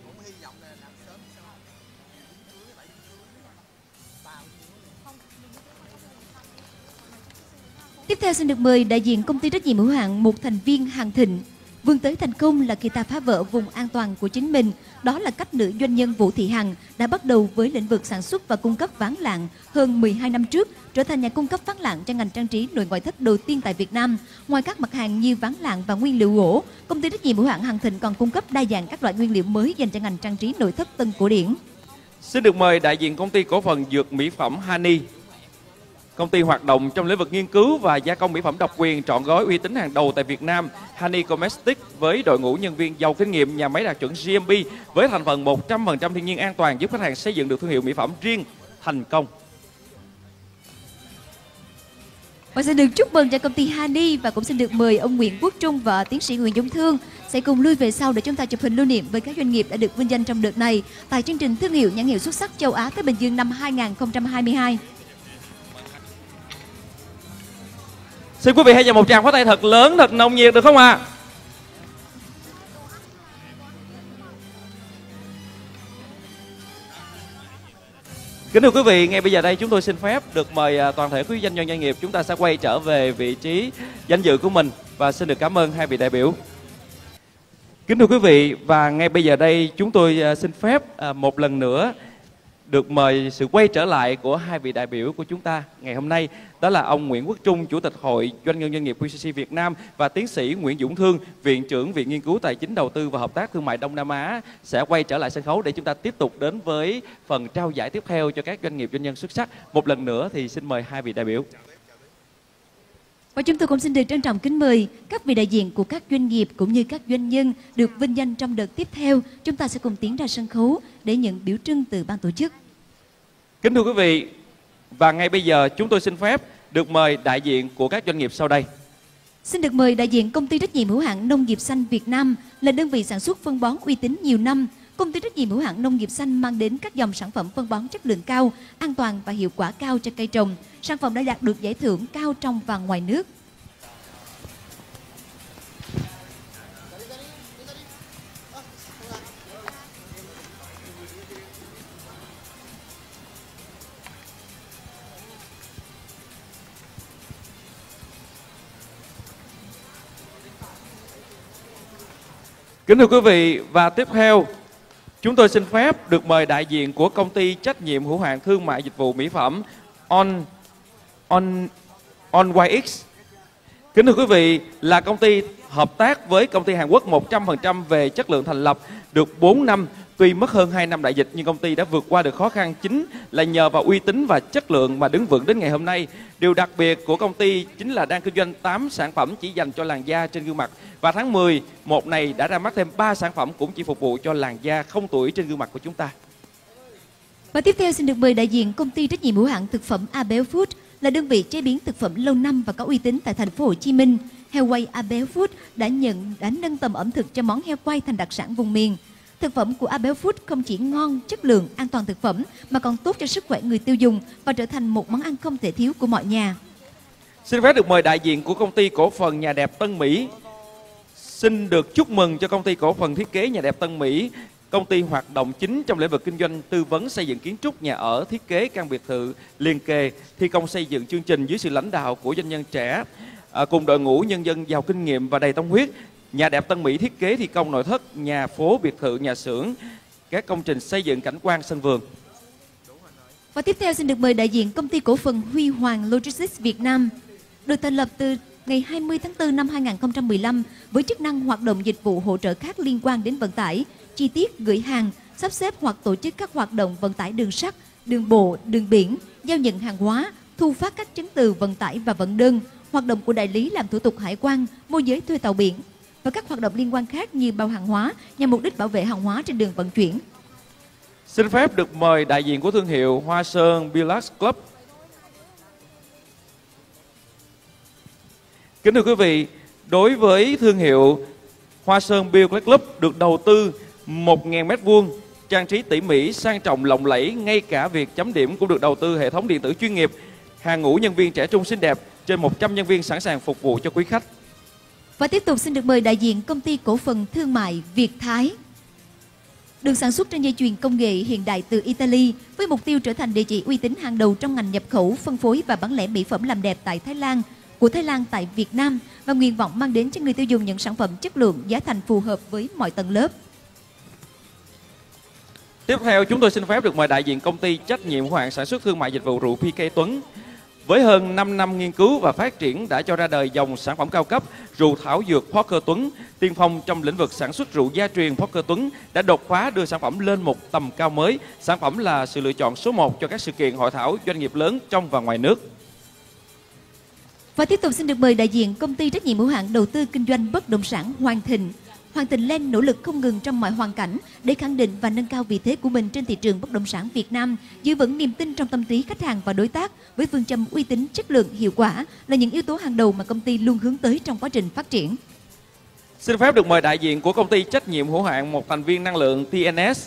Tiếp theo xin được mời đại diện công ty trách nhiệm hữu hạn một thành viên Hằng Thịnh. Vươn tới thành công là khi ta phá vỡ vùng an toàn của chính mình. Đó là cách nữ doanh nhân Vũ Thị Hằng đã bắt đầu với lĩnh vực sản xuất và cung cấp ván lạng hơn mười hai năm trước, trở thành nhà cung cấp ván lạng cho ngành trang trí nội ngoại thất đầu tiên tại Việt Nam. Ngoài các mặt hàng như ván lạng và nguyên liệu gỗ, công ty trách nhiệm hữu hạn Hằng Thịnh còn cung cấp đa dạng các loại nguyên liệu mới dành cho ngành trang trí nội thất tân cổ điển. Xin được mời đại diện công ty cổ phần dược mỹ phẩm Hani. Công ty hoạt động trong lĩnh vực nghiên cứu và gia công mỹ phẩm độc quyền trọn gói uy tín hàng đầu tại Việt Nam, Honey Cosmetics với đội ngũ nhân viên giàu kinh nghiệm, nhà máy đạt chuẩn G M P với thành phần một trăm phần trăm thiên nhiên an toàn, giúp khách hàng xây dựng được thương hiệu mỹ phẩm riêng thành công. Và xin được chúc mừng cho công ty Honey và cũng xin được mời ông Nguyễn Quốc Trung và tiến sĩ Nguyễn Dũng Thương sẽ cùng lui về sau để chúng ta chụp hình lưu niệm với các doanh nghiệp đã được vinh danh trong đợt này tại chương trình thương hiệu nhãn hiệu xuất sắc châu Á Thái Bình Dương năm hai nghìn không trăm hai mươi hai. Xin quý vị hãy dành một tràng pháo tay thật lớn, thật nồng nhiệt được không ạ? À? Kính thưa quý vị, ngay bây giờ đây chúng tôi xin phép được mời toàn thể quý doanh nhân doanh nghiệp chúng ta sẽ quay trở về vị trí danh dự của mình và xin được cảm ơn hai vị đại biểu. Kính thưa quý vị, và ngay bây giờ đây chúng tôi xin phép một lần nữa được mời sự quay trở lại của hai vị đại biểu của chúng ta ngày hôm nay. Đó là ông Nguyễn Quốc Trung, Chủ tịch Hội Doanh nhân Doanh nghiệp quy xê xê Việt Nam và tiến sĩ Nguyễn Dũng Thương, Viện trưởng Viện Nghiên cứu Tài chính Đầu tư và Hợp tác Thương mại Đông Nam Á sẽ quay trở lại sân khấu để chúng ta tiếp tục đến với phần trao giải tiếp theo cho các doanh nghiệp doanh nhân xuất sắc. Một lần nữa thì xin mời hai vị đại biểu. Và chúng tôi cũng xin được trân trọng kính mời các vị đại diện của các doanh nghiệp cũng như các doanh nhân được vinh danh trong đợt tiếp theo. Chúng ta sẽ cùng tiến ra sân khấu để nhận biểu trưng từ ban tổ chức. Kính thưa quý vị, và ngay bây giờ chúng tôi xin phép được mời đại diện của các doanh nghiệp sau đây. Xin được mời đại diện Công ty trách nhiệm hữu hạn Nông nghiệp xanh Việt Nam, là đơn vị sản xuất phân bón uy tín nhiều năm. Công ty trách nhiệm hữu hạn Nông nghiệp xanh mang đến các dòng sản phẩm phân bón chất lượng cao, an toàn và hiệu quả cao cho cây trồng. Sản phẩm đã đạt được giải thưởng cao trong và ngoài nước. Kính thưa quý vị, và tiếp theo chúng tôi xin phép được mời đại diện của công ty trách nhiệm hữu hạn thương mại dịch vụ mỹ phẩm On On On Y X. Kính thưa quý vị, là công ty hợp tác với công ty Hàn Quốc một trăm phần trăm về chất lượng, thành lập được bốn năm. Tuy mất hơn hai năm đại dịch nhưng công ty đã vượt qua được khó khăn, chính là nhờ vào uy tín và chất lượng mà đứng vững đến ngày hôm nay. Điều đặc biệt của công ty chính là đang kinh doanh tám sản phẩm chỉ dành cho làn da trên gương mặt. Và tháng mười một này đã ra mắt thêm ba sản phẩm cũng chỉ phục vụ cho làn da không tuổi trên gương mặt của chúng ta. Và tiếp theo xin được mời đại diện Công ty trách nhiệm hữu hạn thực phẩm Abel Food, là đơn vị chế biến thực phẩm lâu năm và có uy tín tại thành phố Hồ Chí Minh. Heo quay Abel Food đã nhận đã nâng tầm ẩm thực cho món heo quay thành đặc sản vùng miền. Thực phẩm của Abel Food không chỉ ngon, chất lượng, an toàn thực phẩm mà còn tốt cho sức khỏe người tiêu dùng và trở thành một món ăn không thể thiếu của mọi nhà. Xin phép được mời đại diện của công ty cổ phần Nhà đẹp Tân Mỹ. Xin được chúc mừng cho công ty cổ phần thiết kế Nhà đẹp Tân Mỹ, công ty hoạt động chính trong lĩnh vực kinh doanh tư vấn xây dựng kiến trúc nhà ở, thiết kế căn biệt thự liền kề, thi công xây dựng chương trình dưới sự lãnh đạo của doanh nhân trẻ à, cùng đội ngũ nhân dân giàu kinh nghiệm và đầy tâm huyết. Nhà đẹp Tân Mỹ thiết kế thi công nội thất, nhà phố, biệt thự, nhà xưởng, các công trình xây dựng cảnh quan sân vườn. Và tiếp theo xin được mời đại diện Công ty cổ phần Huy Hoàng Logistics Việt Nam, được thành lập từ ngày hai mươi tháng tư năm hai nghìn không trăm mười lăm với chức năng hoạt động dịch vụ hỗ trợ khác liên quan đến vận tải, chi tiết gửi hàng, sắp xếp hoặc tổ chức các hoạt động vận tải đường sắt, đường bộ, đường biển, giao nhận hàng hóa, thu phát các chứng từ vận tải và vận đơn, hoạt động của đại lý làm thủ tục hải quan, môi giới thuê tàu biển và các hoạt động liên quan khác như bao hàng hóa nhằm mục đích bảo vệ hàng hóa trên đường vận chuyển. Xin phép được mời đại diện của thương hiệu Hoa Sơn Billiards Club. Kính thưa quý vị, đối với thương hiệu Hoa Sơn Billiards Club được đầu tư một nghìn mét vuông, trang trí tỉ mỉ, sang trọng, lộng lẫy, ngay cả việc chấm điểm cũng được đầu tư hệ thống điện tử chuyên nghiệp, hàng ngũ nhân viên trẻ trung xinh đẹp, trên một trăm nhân viên sẵn sàng phục vụ cho quý khách. Và tiếp tục xin được mời đại diện Công ty cổ phần thương mại Việt Thái, được sản xuất trên dây chuyền công nghệ hiện đại từ Italy với mục tiêu trở thành địa chỉ uy tín hàng đầu trong ngành nhập khẩu, phân phối và bán lẻ mỹ phẩm làm đẹp tại Thái Lan, của Thái Lan tại Việt Nam, và nguyện vọng mang đến cho người tiêu dùng những sản phẩm chất lượng, giá thành phù hợp với mọi tầng lớp. Tiếp theo chúng tôi xin phép được mời đại diện Công ty trách nhiệm hữu hạn sản xuất thương mại dịch vụ rượu pê ca Tuấn. Với hơn năm năm nghiên cứu và phát triển đã cho ra đời dòng sản phẩm cao cấp rượu thảo dược Parker Tuấn, tiên phong trong lĩnh vực sản xuất rượu gia truyền. Parker Tuấn đã đột phá đưa sản phẩm lên một tầm cao mới. Sản phẩm là sự lựa chọn số một cho các sự kiện hội thảo doanh nghiệp lớn trong và ngoài nước. Và tiếp tục xin được mời đại diện công ty trách nhiệm hữu hạn đầu tư kinh doanh bất động sản Hoàng Thịnh. Hoàng Thịnh Land nỗ lực không ngừng trong mọi hoàn cảnh để khẳng định và nâng cao vị thế của mình trên thị trường bất động sản Việt Nam, giữ vững niềm tin trong tâm trí khách hàng và đối tác với phương châm uy tín, chất lượng, hiệu quả là những yếu tố hàng đầu mà công ty luôn hướng tới trong quá trình phát triển. Xin phép được mời đại diện của công ty trách nhiệm hữu hạn một thành viên năng lượng tê en ét.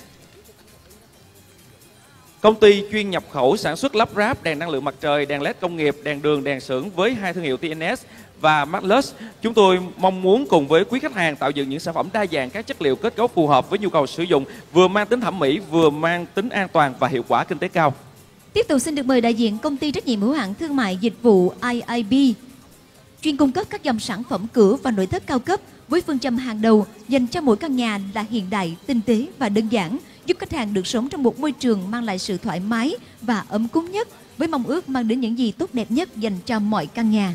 Công ty chuyên nhập khẩu sản xuất lắp ráp đèn năng lượng mặt trời, đèn led công nghiệp, đèn đường, đèn xưởng với hai thương hiệu tê en ét và Matlus. Chúng tôi mong muốn cùng với quý khách hàng tạo dựng những sản phẩm đa dạng các chất liệu kết cấu phù hợp với nhu cầu sử dụng, vừa mang tính thẩm mỹ, vừa mang tính an toàn và hiệu quả kinh tế cao. Tiếp tục xin được mời đại diện công ty trách nhiệm hữu hạn thương mại dịch vụ i i bê, chuyên cung cấp các dòng sản phẩm cửa và nội thất cao cấp với phương châm hàng đầu dành cho mỗi căn nhà là hiện đại, tinh tế và đơn giản, giúp khách hàng được sống trong một môi trường mang lại sự thoải mái và ấm cúng nhất, với mong ước mang đến những gì tốt đẹp nhất dành cho mọi căn nhà.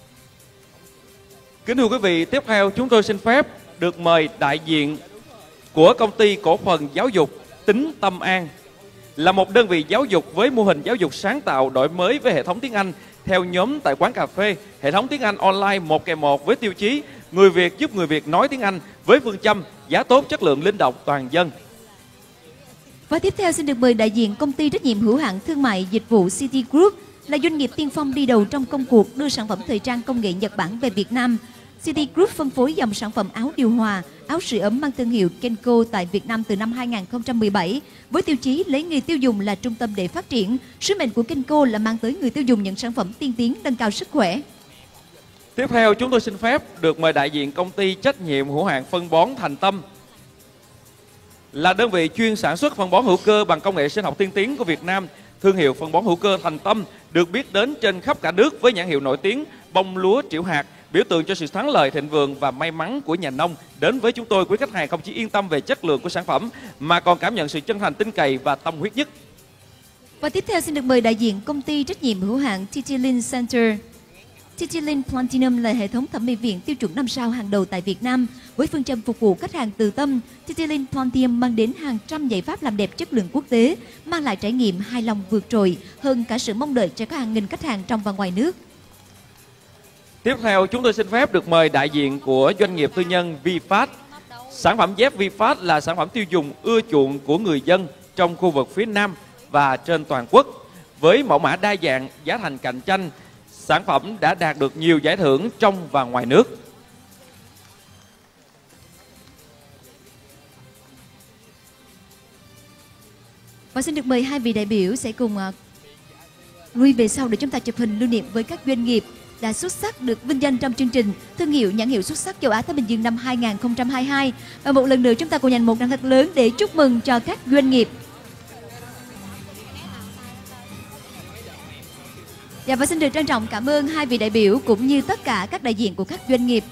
Kính thưa quý vị, tiếp theo chúng tôi xin phép được mời đại diện của công ty cổ phần giáo dục Tính Tâm An, là một đơn vị giáo dục với mô hình giáo dục sáng tạo đổi mới với hệ thống tiếng Anh theo nhóm tại quán cà phê, hệ thống tiếng Anh online một kèm một với tiêu chí người Việt giúp người Việt nói tiếng Anh với phương châm giá tốt, chất lượng, linh động, toàn dân. Và tiếp theo xin được mời đại diện công ty trách nhiệm hữu hạn thương mại dịch vụ City Group, là doanh nghiệp tiên phong đi đầu trong công cuộc đưa sản phẩm thời trang công nghệ Nhật Bản về Việt Nam. City Group phân phối dòng sản phẩm áo điều hòa, áo sưởi ấm mang thương hiệu Kenco tại Việt Nam từ năm hai nghìn không trăm mười bảy, với tiêu chí lấy người tiêu dùng là trung tâm để phát triển. Sứ mệnh của Kenco là mang tới người tiêu dùng những sản phẩm tiên tiến, nâng cao sức khỏe. Tiếp theo chúng tôi xin phép được mời đại diện công ty trách nhiệm hữu hạn phân bón Thành Tâm, là đơn vị chuyên sản xuất phân bón hữu cơ bằng công nghệ sinh học tiên tiến của Việt Nam. Thương hiệu phân bón hữu cơ Thành Tâm được biết đến trên khắp cả nước với nhãn hiệu nổi tiếng bông lúa triệu hạt, biểu tượng cho sự thắng lợi, thịnh vượng và may mắn của nhà nông. Đến với chúng tôi, quý khách hàng không chỉ yên tâm về chất lượng của sản phẩm mà còn cảm nhận sự chân thành, tin cậy và tâm huyết nhất. Và tiếp theo xin được mời đại diện công ty trách nhiệm hữu hạn Titilin Center. Titilin Platinum là hệ thống thẩm mỹ viện tiêu chuẩn năm sao hàng đầu tại Việt Nam. Với phương châm phục vụ khách hàng từ tâm, Titilin Platinum mang đến hàng trăm giải pháp làm đẹp chất lượng quốc tế, mang lại trải nghiệm hài lòng vượt trội hơn cả sự mong đợi cho các hàng nghìn khách hàng trong và ngoài nước. Tiếp theo chúng tôi xin phép được mời đại diện của doanh nghiệp tư nhân VinFast. Sản phẩm dép VinFast là sản phẩm tiêu dùng ưa chuộng của người dân trong khu vực phía Nam và trên toàn quốc. Với mẫu mã đa dạng, giá thành cạnh tranh, sản phẩm đã đạt được nhiều giải thưởng trong và ngoài nước. Và xin được mời hai vị đại biểu sẽ cùng uh, lui về sau để chúng ta chụp hình lưu niệm với các doanh nghiệp đã xuất sắc được vinh danh trong chương trình thương hiệu nhãn hiệu xuất sắc châu Á Thái Bình Dương năm hai nghìn không trăm hai mươi hai. Và một lần nữa chúng ta cùng dành một tràng thật lớn để chúc mừng cho các doanh nghiệp. Dạ, và xin được trân trọng cảm ơn hai vị đại biểu cũng như tất cả các đại diện của các doanh nghiệp.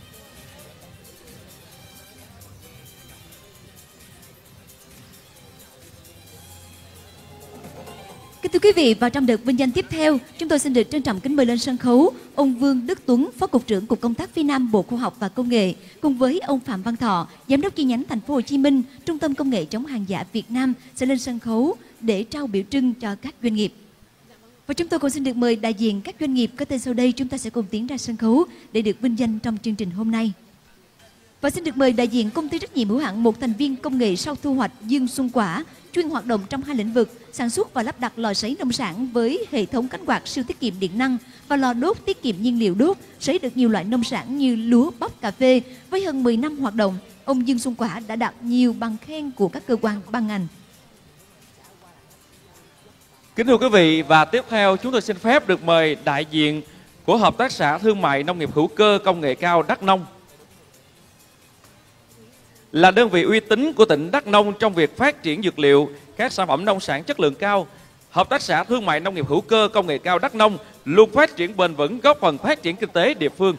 Kính thưa quý vị, và trong đợt vinh danh tiếp theo, chúng tôi xin được trân trọng kính mời lên sân khấu ông Vương Đức Tuấn, Phó Cục trưởng Cục Công tác phía Nam, Bộ Khoa học và Công nghệ, cùng với ông Phạm Văn Thọ, Giám đốc chi nhánh Thành phố Hồ Chí Minh, Trung tâm Công nghệ chống hàng giả Việt Nam sẽ lên sân khấu để trao biểu trưng cho các doanh nghiệp. Và chúng tôi cũng xin được mời đại diện các doanh nghiệp có tên sau đây, chúng ta sẽ cùng tiến ra sân khấu để được vinh danh trong chương trình hôm nay. Và xin được mời đại diện công ty trách nhiệm hữu hạn một thành viên công nghệ sau thu hoạch Dương Xuân Quả, chuyên hoạt động trong hai lĩnh vực sản xuất và lắp đặt lò sấy nông sản với hệ thống cánh quạt siêu tiết kiệm điện năng và lò đốt tiết kiệm nhiên liệu đốt, sấy được nhiều loại nông sản như lúa, bắp, cà phê. Với hơn mười năm hoạt động, ông Dương Xuân Quả đã đạt nhiều bằng khen của các cơ quan ban ngành. Kính thưa quý vị, và tiếp theo chúng tôi xin phép được mời đại diện của Hợp tác xã Thương mại Nông nghiệp hữu cơ công nghệ cao Đắk Nông, là đơn vị uy tín của tỉnh Đắk Nông trong việc phát triển dược liệu, các sản phẩm nông sản chất lượng cao. Hợp tác xã Thương mại Nông nghiệp hữu cơ công nghệ cao Đắk Nông luôn phát triển bền vững, góp phần phát triển kinh tế địa phương.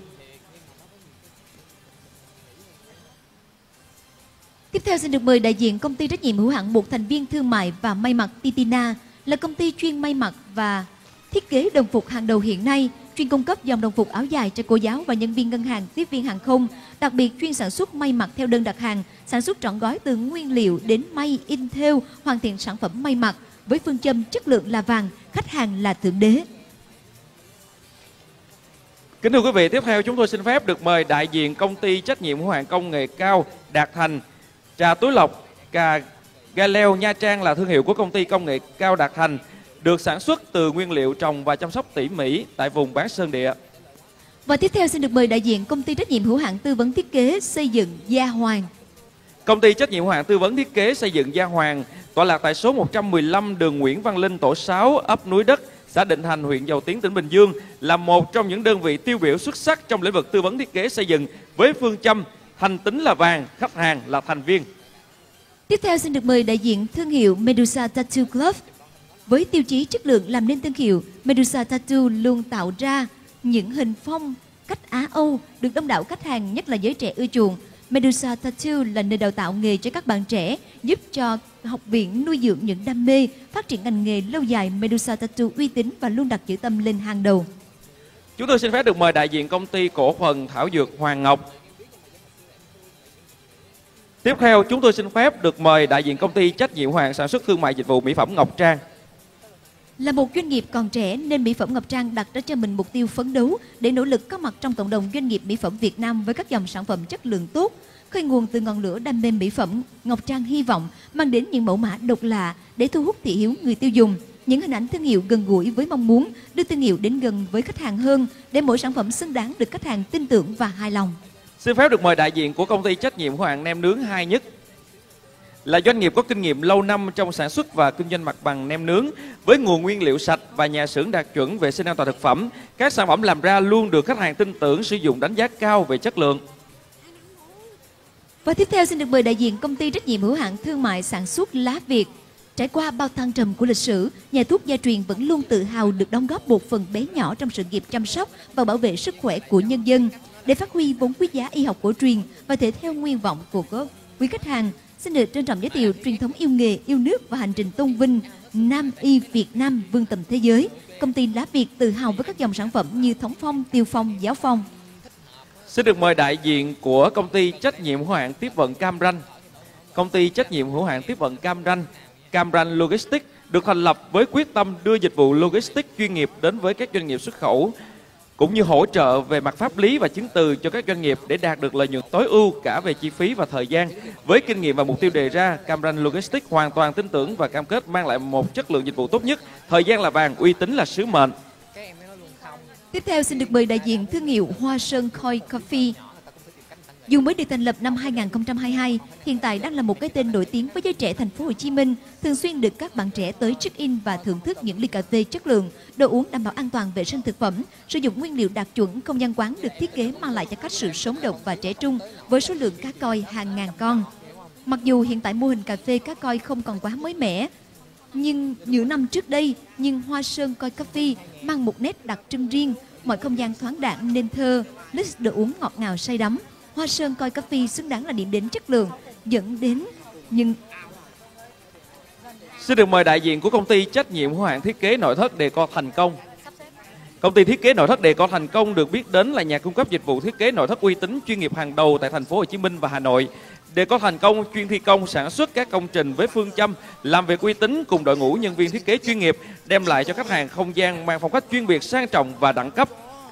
Tiếp theo xin được mời đại diện công ty trách nhiệm hữu hạn một thành viên thương mại và may mặc Titina, là công ty chuyên may mặc và thiết kế đồng phục hàng đầu hiện nay, chuyên cung cấp dòng đồng phục áo dài cho cô giáo và nhân viên ngân hàng, tiếp viên hàng không, đặc biệt chuyên sản xuất may mặc theo đơn đặt hàng, sản xuất trọn gói từ nguyên liệu đến may, in thêu, hoàn thiện sản phẩm may mặc với phương châm chất lượng là vàng, khách hàng là thượng đế. Kính thưa quý vị, tiếp theo chúng tôi xin phép được mời đại diện công ty trách nhiệm hữu hạn công nghệ cao Đạt Thành. Trà túi lọc cà gai leo Nha Trang là thương hiệu của công ty công nghệ cao Đạt Thành, được sản xuất từ nguyên liệu trồng và chăm sóc tỉ mỉ tại vùng bán sơn địa. Và tiếp theo xin được mời đại diện công ty trách nhiệm hữu hạn tư vấn thiết kế xây dựng Gia Hoàng. Công ty trách nhiệm hữu hạn tư vấn thiết kế xây dựng Gia Hoàng tọa lạc tại số một trăm mười lăm đường Nguyễn Văn Linh, tổ sáu, ấp Núi Đất, xã Định Thành, huyện Dầu Tiếng, tỉnh Bình Dương, là một trong những đơn vị tiêu biểu xuất sắc trong lĩnh vực tư vấn thiết kế xây dựng với phương châm thành tính là vàng, khách hàng là thành viên. Tiếp theo xin được mời đại diện thương hiệu Medusa Tattoo Club. Với tiêu chí chất lượng làm nên thương hiệu, Medusa Tattoo luôn tạo ra những hình phong cách Á Âu được đông đảo khách hàng, nhất là giới trẻ ưa chuộng. Medusa Tattoo là nơi đào tạo nghề cho các bạn trẻ, giúp cho học viện nuôi dưỡng những đam mê, phát triển ngành nghề lâu dài. Medusa Tattoo uy tín và luôn đặt chữ tâm lên hàng đầu. Chúng tôi xin phép được mời đại diện công ty cổ phần thảo dược Hoàng Ngọc. Tiếp theo chúng tôi xin phép được mời đại diện công ty trách nhiệm hữu hạn sản xuất thương mại dịch vụ mỹ phẩm Ngọc Trang. Là một doanh nghiệp còn trẻ nên mỹ phẩm Ngọc Trang đặt ra cho mình mục tiêu phấn đấu để nỗ lực có mặt trong cộng đồng doanh nghiệp mỹ phẩm Việt Nam với các dòng sản phẩm chất lượng tốt. Khơi nguồn từ ngọn lửa đam mê mỹ phẩm, Ngọc Trang hy vọng mang đến những mẫu mã độc lạ để thu hút thị hiếu người tiêu dùng. Những hình ảnh thương hiệu gần gũi với mong muốn đưa thương hiệu đến gần với khách hàng hơn để mỗi sản phẩm xứng đáng được khách hàng tin tưởng và hài lòng. Xin phép được mời đại diện của công ty trách nhiệm hữu hạn nem nướng Hai Nhất, là doanh nghiệp có kinh nghiệm lâu năm trong sản xuất và kinh doanh mặt bằng nem nướng với nguồn nguyên liệu sạch và nhà xưởng đạt chuẩn vệ sinh an toàn thực phẩm. Các sản phẩm làm ra luôn được khách hàng tin tưởng, sử dụng đánh giá cao về chất lượng. Và tiếp theo xin được mời đại diện công ty trách nhiệm hữu hạn thương mại sản xuất Lá Việt. Trải qua bao thăng trầm của lịch sử, nhà thuốc gia truyền vẫn luôn tự hào được đóng góp một phần bé nhỏ trong sự nghiệp chăm sóc và bảo vệ sức khỏe của nhân dân. Để phát huy vốn quý giá y học cổ truyền và thể theo nguyên vọng của các quý khách hàng, xin được trân trọng giới thiệu truyền thống yêu nghề, yêu nước và hành trình tôn vinh Nam y Việt Nam vươn tầm thế giới. Công ty Lá Việt tự hào với các dòng sản phẩm như Thống Phong, Tiêu Phong, Giáo Phong. Xin được mời đại diện của công ty trách nhiệm hữu hạn tiếp vận Cam Ranh. Công ty trách nhiệm hữu hạn tiếp vận Cam Ranh, Cam Ranh Logistics được thành lập với quyết tâm đưa dịch vụ logistics chuyên nghiệp đến với các doanh nghiệp xuất khẩu, cũng như hỗ trợ về mặt pháp lý và chứng từ cho các doanh nghiệp để đạt được lợi nhuận tối ưu cả về chi phí và thời gian. Với kinh nghiệm và mục tiêu đề ra, Cam Ranh Logistics hoàn toàn tin tưởng và cam kết mang lại một chất lượng dịch vụ tốt nhất. Thời gian là vàng, uy tín là sứ mệnh. Tiếp theo xin được mời đại diện thương hiệu Hoa Sơn Koi Coffee. Dù mới được thành lập năm hai nghìn không trăm hai mươi hai, hiện tại đang là một cái tên nổi tiếng với giới trẻ thành phố Hồ Chí Minh, thường xuyên được các bạn trẻ tới check-in và thưởng thức những ly cà phê chất lượng, đồ uống đảm bảo an toàn vệ sinh thực phẩm, sử dụng nguyên liệu đạt chuẩn. Không gian quán được thiết kế mang lại cho khách sự sống động và trẻ trung với số lượng cá koi hàng ngàn con. Mặc dù hiện tại mô hình cà phê cá koi không còn quá mới mẻ, nhưng nhiều năm trước đây, nhưng Hoa Sơn Koi Coffee mang một nét đặc trưng riêng, mọi không gian thoáng đãng nên thơ, list đồ uống ngọt ngào say đắm. Hoa Sơn Koi Coffee xứng đáng là điểm đến chất lượng, dẫn đến nhưng Xin được mời đại diện của công ty trách nhiệm hữu hạn thiết kế nội thất Decor Thành Công. Công ty thiết kế nội thất Decor Thành Công được biết đến là nhà cung cấp dịch vụ thiết kế nội thất uy tín chuyên nghiệp hàng đầu tại thành phố Hồ Chí Minh và Hà Nội. Decor Thành Công chuyên thi công sản xuất các công trình với phương châm làm việc uy tín cùng đội ngũ nhân viên thiết kế chuyên nghiệp, đem lại cho khách hàng không gian mang phong cách chuyên biệt, sang trọng và đẳng cấp.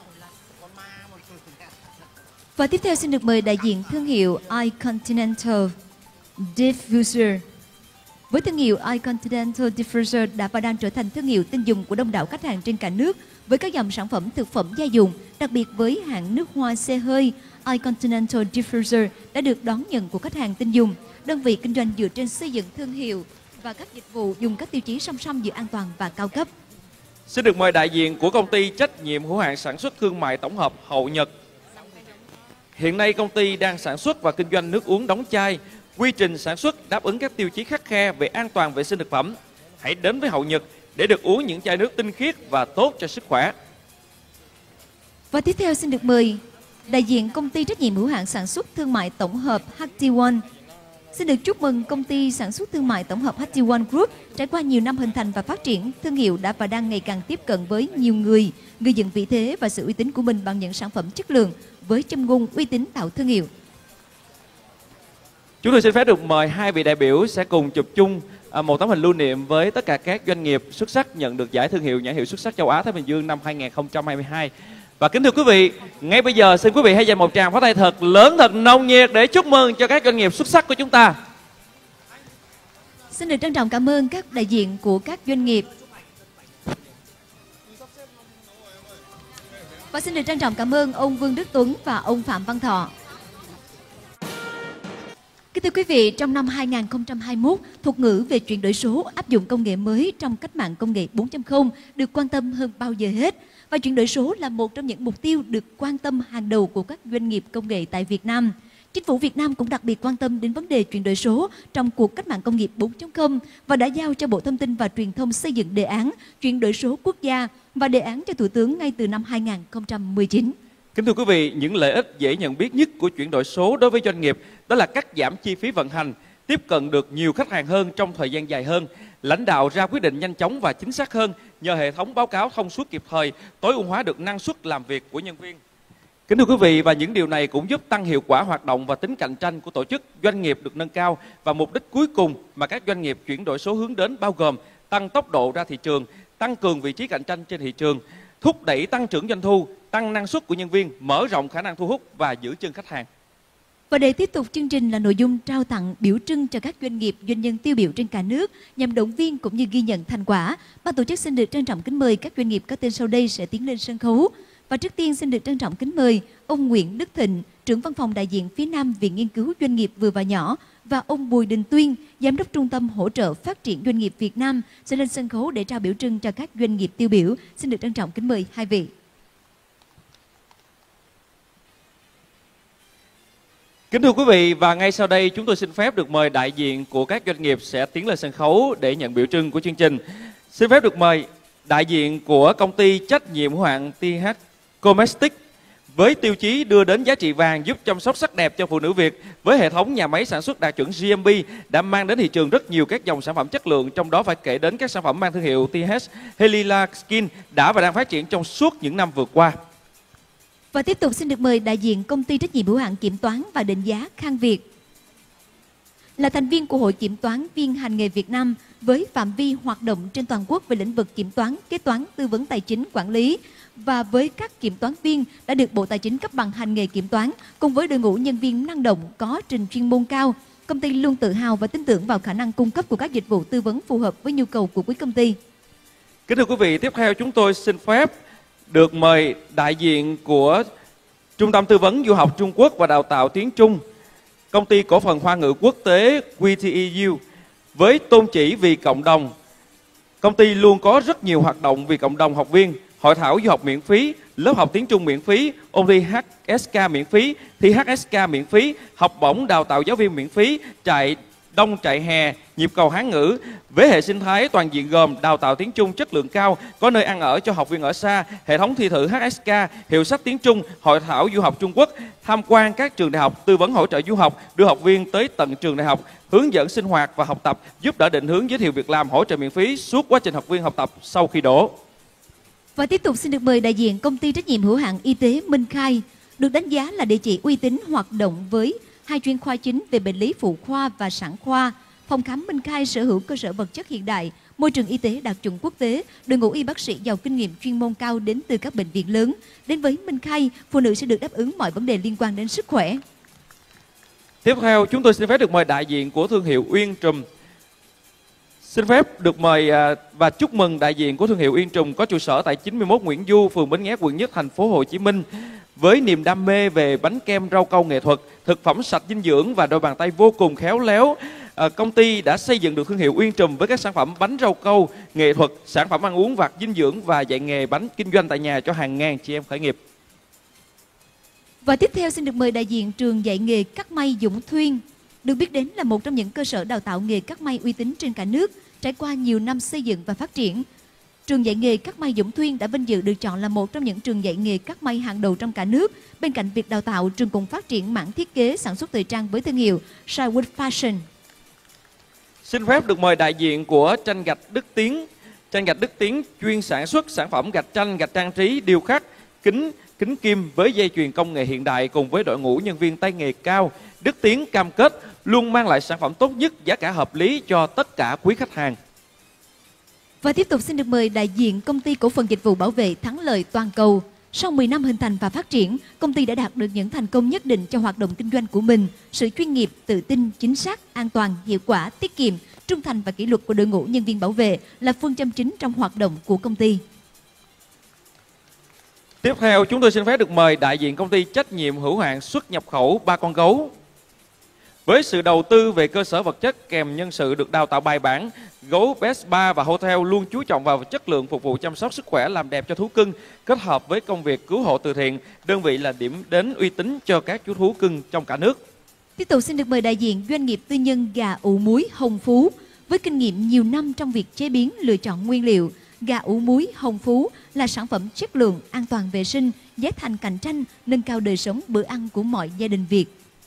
Và tiếp theo xin được mời đại diện thương hiệu iContinental Diffuser. Với thương hiệu iContinental Diffuser đã và đang trở thành thương hiệu tin dùng của đông đảo khách hàng trên cả nước với các dòng sản phẩm thực phẩm gia dụng, đặc biệt với hãng nước hoa xe hơi. iContinental Diffuser đã được đón nhận của khách hàng tin dùng. Đơn vị kinh doanh dựa trên xây dựng thương hiệu và các dịch vụ dùng các tiêu chí song song giữa an toàn và cao cấp. Xin được mời đại diện của công ty trách nhiệm hữu hạn sản xuất thương mại tổng hợp Hậu Nhật. Hiện nay công ty đang sản xuất và kinh doanh nước uống đóng chai. Quy trình sản xuất đáp ứng các tiêu chí khắt khe về an toàn vệ sinh thực phẩm. Hãy đến với Hậu Nhật để được uống những chai nước tinh khiết và tốt cho sức khỏe. Và tiếp theo xin được mời đại diện công ty trách nhiệm hữu hạn sản xuất thương mại tổng hợp hát tê một. Xin được chúc mừng công ty sản xuất thương mại tổng hợp hát tê một Group. Trải qua nhiều năm hình thành và phát triển, thương hiệu đã và đang ngày càng tiếp cận với nhiều người, gây dựng vị thế và sự uy tín của mình bằng những sản phẩm chất lượng với châm ngôn uy tín tạo thương hiệu. Chúng tôi xin phép được mời hai vị đại biểu sẽ cùng chụp chung một tấm hình lưu niệm với tất cả các doanh nghiệp xuất sắc nhận được giải thương hiệu nhãn hiệu xuất sắc châu Á Thái Bình Dương năm hai nghìn không trăm hai mươi hai. Và kính thưa quý vị, ngay bây giờ xin quý vị hãy dành một tràng pháo tay thật lớn, thật nồng nhiệt để chúc mừng cho các doanh nghiệp xuất sắc của chúng ta. Xin được trân trọng cảm ơn các đại diện của các doanh nghiệp. Và xin được trân trọng cảm ơn ông Vương Đức Tuấn và ông Phạm Văn Thọ. Kính thưa quý vị, trong năm hai nghìn không trăm hai mươi mốt, thuật ngữ về chuyển đổi số áp dụng công nghệ mới trong cách mạng công nghệ bốn chấm không được quan tâm hơn bao giờ hết. Và chuyển đổi số là một trong những mục tiêu được quan tâm hàng đầu của các doanh nghiệp công nghệ tại Việt Nam. Chính phủ Việt Nam cũng đặc biệt quan tâm đến vấn đề chuyển đổi số trong cuộc cách mạng công nghiệp bốn chấm không và đã giao cho Bộ Thông tin và Truyền thông xây dựng đề án chuyển đổi số quốc gia và đề án cho Thủ tướng ngay từ năm hai nghìn không trăm mười chín. Kính thưa quý vị, những lợi ích dễ nhận biết nhất của chuyển đổi số đối với doanh nghiệp đó là cắt giảm chi phí vận hành, tiếp cận được nhiều khách hàng hơn trong thời gian dài hơn, lãnh đạo ra quyết định nhanh chóng và chính xác hơn nhờ hệ thống báo cáo thông suốt kịp thời, tối ưu hóa được năng suất làm việc của nhân viên. Kính thưa quý vị, và những điều này cũng giúp tăng hiệu quả hoạt động và tính cạnh tranh của tổ chức, doanh nghiệp được nâng cao, và mục đích cuối cùng mà các doanh nghiệp chuyển đổi số hướng đến bao gồm tăng tốc độ ra thị trường, tăng cường vị trí cạnh tranh trên thị trường, thúc đẩy tăng trưởng doanh thu, tăng năng suất của nhân viên, mở rộng khả năng thu hút và giữ chân khách hàng. Và để tiếp tục chương trình là nội dung trao tặng biểu trưng cho các doanh nghiệp, doanh nhân tiêu biểu trên cả nước nhằm động viên cũng như ghi nhận thành quả. Ban tổ chức xin được trân trọng kính mời các doanh nghiệp có tên sau đây sẽ tiến lên sân khấu. Và trước tiên xin được trân trọng kính mời ông Nguyễn Đức Thịnh, trưởng văn phòng đại diện phía Nam Viện Nghiên cứu Doanh nghiệp vừa và nhỏ, và ông Bùi Đình Tuyên, giám đốc Trung tâm hỗ trợ phát triển doanh nghiệp Việt Nam sẽ lên sân khấu để trao biểu trưng cho các doanh nghiệp tiêu biểu. Xin được trân trọng kính mời hai vị. Kính thưa quý vị, và ngay sau đây chúng tôi xin phép được mời đại diện của các doanh nghiệp sẽ tiến lên sân khấu để nhận biểu trưng của chương trình. Xin phép được mời đại diện của công ty trách nhiệm hữu hạn tê hát Cosmetics với tiêu chí đưa đến giá trị vàng giúp chăm sóc sắc đẹp cho phụ nữ Việt, với hệ thống nhà máy sản xuất đạt chuẩn giê em pê đã mang đến thị trường rất nhiều các dòng sản phẩm chất lượng, trong đó phải kể đến các sản phẩm mang thương hiệu tê hát Helila Skin đã và đang phát triển trong suốt những năm vừa qua. Và tiếp tục xin được mời đại diện công ty trách nhiệm hữu hạn kiểm toán và định giá Khang Việt, là thành viên của Hội Kiểm toán viên hành nghề Việt Nam với phạm vi hoạt động trên toàn quốc về lĩnh vực kiểm toán, kế toán, tư vấn tài chính, quản lý, và với các kiểm toán viên đã được Bộ Tài chính cấp bằng hành nghề kiểm toán, cùng với đội ngũ nhân viên năng động có trình chuyên môn cao. Công ty luôn tự hào và tin tưởng vào khả năng cung cấp của các dịch vụ tư vấn phù hợp với nhu cầu của quý công ty. Kính thưa quý vị, tiếp theo chúng tôi xin phép được mời đại diện của Trung tâm Tư vấn Du học Trung Quốc và Đào tạo tiếng Trung, Công ty Cổ phần Hoa ngữ Quốc tế quy tê e u. Với tôn chỉ vì cộng đồng, công ty luôn có rất nhiều hoạt động vì cộng đồng học viên, hội thảo du học miễn phí, lớp học tiếng Trung miễn phí, ôn thi hát ét ca miễn phí, thi hát ét ca miễn phí, học bổng đào tạo giáo viên miễn phí, chạy đông chạy hè, nhịp cầu Hán ngữ, với hệ sinh thái toàn diện gồm đào tạo tiếng Trung chất lượng cao, có nơi ăn ở cho học viên ở xa, hệ thống thi thử hát ét ca, hiệu sách tiếng Trung, hội thảo du học Trung Quốc, tham quan các trường đại học, tư vấn hỗ trợ du học, đưa học viên tới tận trường đại học, hướng dẫn sinh hoạt và học tập, giúp đỡ định hướng giới thiệu việc làm, hỗ trợ miễn phí suốt quá trình học viên học tập sau khi đỗ. Và tiếp tục xin được mời đại diện công ty trách nhiệm hữu hạn y tế Minh Khai, được đánh giá là địa chỉ uy tín hoạt động với hai chuyên khoa chính về bệnh lý phụ khoa và sản khoa. Phòng khám Minh Khai sở hữu cơ sở vật chất hiện đại, môi trường y tế đạt chuẩn quốc tế, đội ngũ y bác sĩ giàu kinh nghiệm chuyên môn cao đến từ các bệnh viện lớn. Đến với Minh Khai, phụ nữ sẽ được đáp ứng mọi vấn đề liên quan đến sức khỏe. Tiếp theo, chúng tôi xin phép được mời đại diện của thương hiệu Uyên Trùm. Xin phép được mời và chúc mừng đại diện của thương hiệu Uyên Trùm có trụ sở tại chín mươi mốt Nguyễn Du, phường Bến Nghé, quận Nhất, thành phố Hồ Chí Minh. Với niềm đam mê về bánh kem rau câu nghệ thuật, thực phẩm sạch dinh dưỡng và đôi bàn tay vô cùng khéo léo, công ty đã xây dựng được thương hiệu Uyên Trùm với các sản phẩm bánh rau câu nghệ thuật, sản phẩm ăn uống vặt dinh dưỡng và dạy nghề bánh kinh doanh tại nhà cho hàng ngàn chị em khởi nghiệp. Và tiếp theo xin được mời đại diện trường dạy nghề cắt may Dũng Thuyên, được biết đến là một trong những cơ sở đào tạo nghề cắt may uy tín trên cả nước, trải qua nhiều năm xây dựng và phát triển. Trường dạy nghề cắt may Dũng Thuyên đã vinh dự được chọn là một trong những trường dạy nghề cắt may hàng đầu trong cả nước. Bên cạnh việc đào tạo, trường cũng phát triển mảng thiết kế sản xuất thời trang với thương hiệu Shywood Fashion. Xin phép được mời đại diện của tranh gạch Đức Tiến. Tranh gạch Đức Tiến chuyên sản xuất sản phẩm gạch tranh, gạch trang trí, điêu khắc, kính, kính kim với dây chuyền công nghệ hiện đại cùng với đội ngũ nhân viên tay nghề cao. Đức Tiến cam kết luôn mang lại sản phẩm tốt nhất, giá cả hợp lý cho tất cả quý khách hàng. Và tiếp tục xin được mời đại diện công ty cổ phần dịch vụ bảo vệ Thắng Lợi Toàn Cầu, Sau mười năm hình thành và phát triển, công ty đã đạt được những thành công nhất định cho hoạt động kinh doanh của mình. Sự chuyên nghiệp, tự tin, chính xác, an toàn, hiệu quả, tiết kiệm, trung thành và kỷ luật của đội ngũ nhân viên bảo vệ là phương châm chính trong hoạt động của công ty. Tiếp theo, chúng tôi xin phép được mời đại diện công ty trách nhiệm hữu hạn xuất nhập khẩu Ba Con Gấu. Với sự đầu tư về cơ sở vật chất kèm nhân sự được đào tạo bài bản, Gấu Best Spa và Hotel luôn chú trọng vào chất lượng phục vụ chăm sóc sức khỏe làm đẹp cho thú cưng, kết hợp với công việc cứu hộ từ thiện. Đơn vị là điểm đến uy tín cho các chú thú cưng trong cả nước. Tiếp tục xin được mời đại diện doanh nghiệp tư nhân gà ủ muối Hồng Phú. Với kinh nghiệm nhiều năm trong việc chế biến, lựa chọn nguyên liệu, gà ủ muối Hồng Phú là sản phẩm chất lượng, an toàn vệ sinh, giá thành cạnh tranh, nâng cao đời sống bữa ăn của mọi gia đình Việt.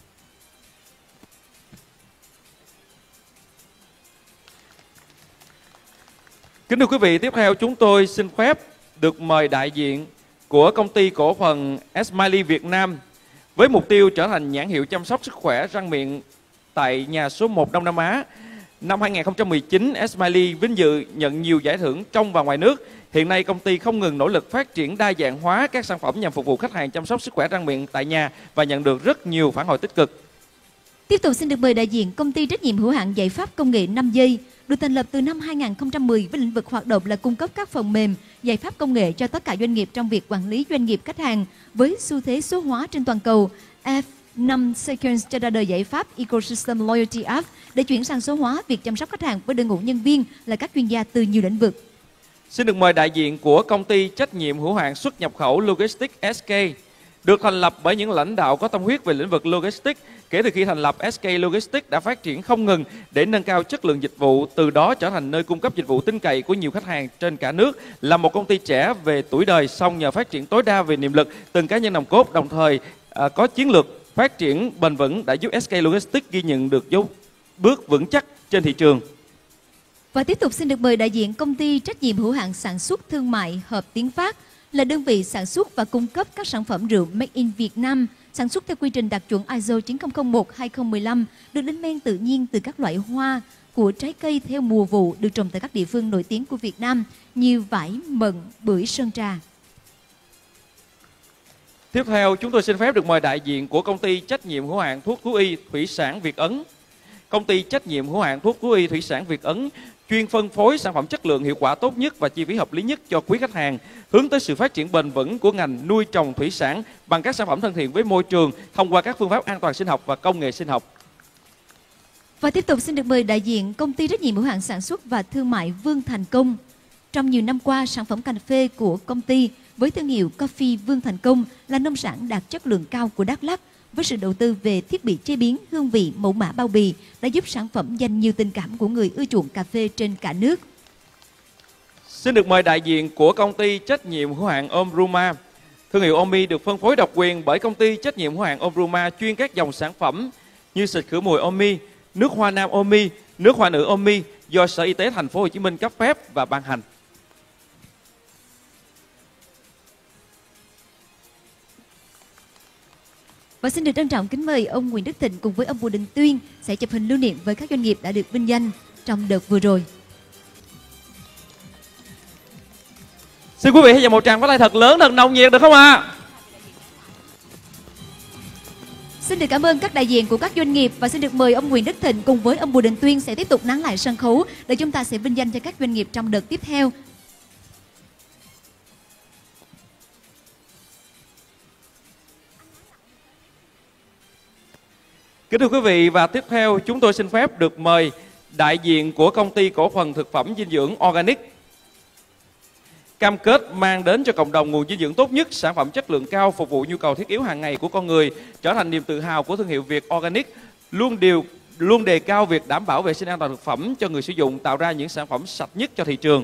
Kính thưa quý vị, tiếp theo chúng tôi xin phép được mời đại diện của công ty cổ phần Smiley Việt Nam với mục tiêu trở thành nhãn hiệu chăm sóc sức khỏe răng miệng tại nhà số một Đông Nam Á. Năm hai nghìn không trăm mười chín, Smiley vinh dự nhận nhiều giải thưởng trong và ngoài nước. Hiện nay công ty không ngừng nỗ lực phát triển đa dạng hóa các sản phẩm nhằm phục vụ khách hàng chăm sóc sức khỏe răng miệng tại nhà và nhận được rất nhiều phản hồi tích cực. Tiếp tục xin được mời đại diện công ty trách nhiệm hữu hạn giải pháp công nghệ năm giây, được thành lập từ năm hai nghìn không trăm mười với lĩnh vực hoạt động là cung cấp các phần mềm, giải pháp công nghệ cho tất cả doanh nghiệp trong việc quản lý doanh nghiệp khách hàng. Với xu thế số hóa trên toàn cầu, F năm Seconds cho ra đời giải pháp Ecosystem Loyalty App để chuyển sang số hóa việc chăm sóc khách hàng với đội ngũ nhân viên là các chuyên gia từ nhiều lĩnh vực. Xin được mời đại diện của công ty trách nhiệm hữu hạn xuất nhập khẩu Logistics ét ca, được thành lập bởi những lãnh đạo có tâm huyết về lĩnh vực logistics. Kể từ khi thành lập, ét ca Logistics đã phát triển không ngừng để nâng cao chất lượng dịch vụ, từ đó trở thành nơi cung cấp dịch vụ tin cậy của nhiều khách hàng trên cả nước. Là một công ty trẻ về tuổi đời, song nhờ phát triển tối đa về niềm lực, từng cá nhân nòng cốt, đồng thời à, có chiến lược phát triển bền vững đã giúp ét ca Logistics ghi nhận được dấu bước vững chắc trên thị trường. Và tiếp tục xin được mời đại diện công ty trách nhiệm hữu hạn sản xuất thương mại Hợp Tiến Phát, là đơn vị sản xuất và cung cấp các sản phẩm rượu Made in Việt Nam, sản xuất theo quy trình đạt chuẩn i ét o chín không không một hai không một lăm, được đánh men tự nhiên từ các loại hoa của trái cây theo mùa vụ được trồng tại các địa phương nổi tiếng của Việt Nam như vải, mận, bưởi, sơn trà. Tiếp theo, chúng tôi xin phép được mời đại diện của công ty trách nhiệm hữu hạn thuốc thú y thủy sản Việt Ấn. Công ty trách nhiệm hữu hạn thuốc thú y thủy sản Việt Ấn chuyên phân phối sản phẩm chất lượng, hiệu quả tốt nhất và chi phí hợp lý nhất cho quý khách hàng, hướng tới sự phát triển bền vững của ngành nuôi trồng thủy sản bằng các sản phẩm thân thiện với môi trường thông qua các phương pháp an toàn sinh học và công nghệ sinh học. Và tiếp tục xin được mời đại diện công ty trách nhiệm hữu hạn sản xuất và thương mại Vương Thành Công. Trong nhiều năm qua, sản phẩm cà phê của công ty với thương hiệu Coffee Vương Thành Công là nông sản đạt chất lượng cao của Đắk Lắk. Với sự đầu tư về thiết bị chế biến, hương vị, mẫu mã bao bì đã giúp sản phẩm giành nhiều tình cảm của người ưa chuộng cà phê trên cả nước. Xin được mời đại diện của công ty trách nhiệm hữu hạn Ombruma. Thương hiệu Omi được phân phối độc quyền bởi công ty trách nhiệm hữu hạn Ombruma, chuyên các dòng sản phẩm như xịt khử mùi Omi, nước hoa nam Omi, nước hoa nữ Omi do Sở Y tế Thành phố Hồ Chí Minh cấp phép và ban hành. Và xin được trân trọng kính mời ông Nguyễn Đức Thịnh cùng với ông Bùi Đình Tuyên sẽ chụp hình lưu niệm với các doanh nghiệp đã được vinh danh trong đợt vừa rồi. Xin quý vị hãy dành một tràng pháo tay thật lớn, thật nồng nhiệt được không ạ? À? Xin được cảm ơn các đại diện của các doanh nghiệp và xin được mời ông Nguyễn Đức Thịnh cùng với ông Bùi Đình Tuyên sẽ tiếp tục nán lại sân khấu để chúng ta sẽ vinh danh cho các doanh nghiệp trong đợt tiếp theo. Kính thưa quý vị, và tiếp theo chúng tôi xin phép được mời đại diện của công ty cổ phần thực phẩm dinh dưỡng Organic. Cam kết mang đến cho cộng đồng nguồn dinh dưỡng tốt nhất, sản phẩm chất lượng cao phục vụ nhu cầu thiết yếu hàng ngày của con người, trở thành niềm tự hào của thương hiệu Việt Organic, luôn điều luôn đề cao việc đảm bảo vệ sinh an toàn thực phẩm cho người sử dụng, tạo ra những sản phẩm sạch nhất cho thị trường.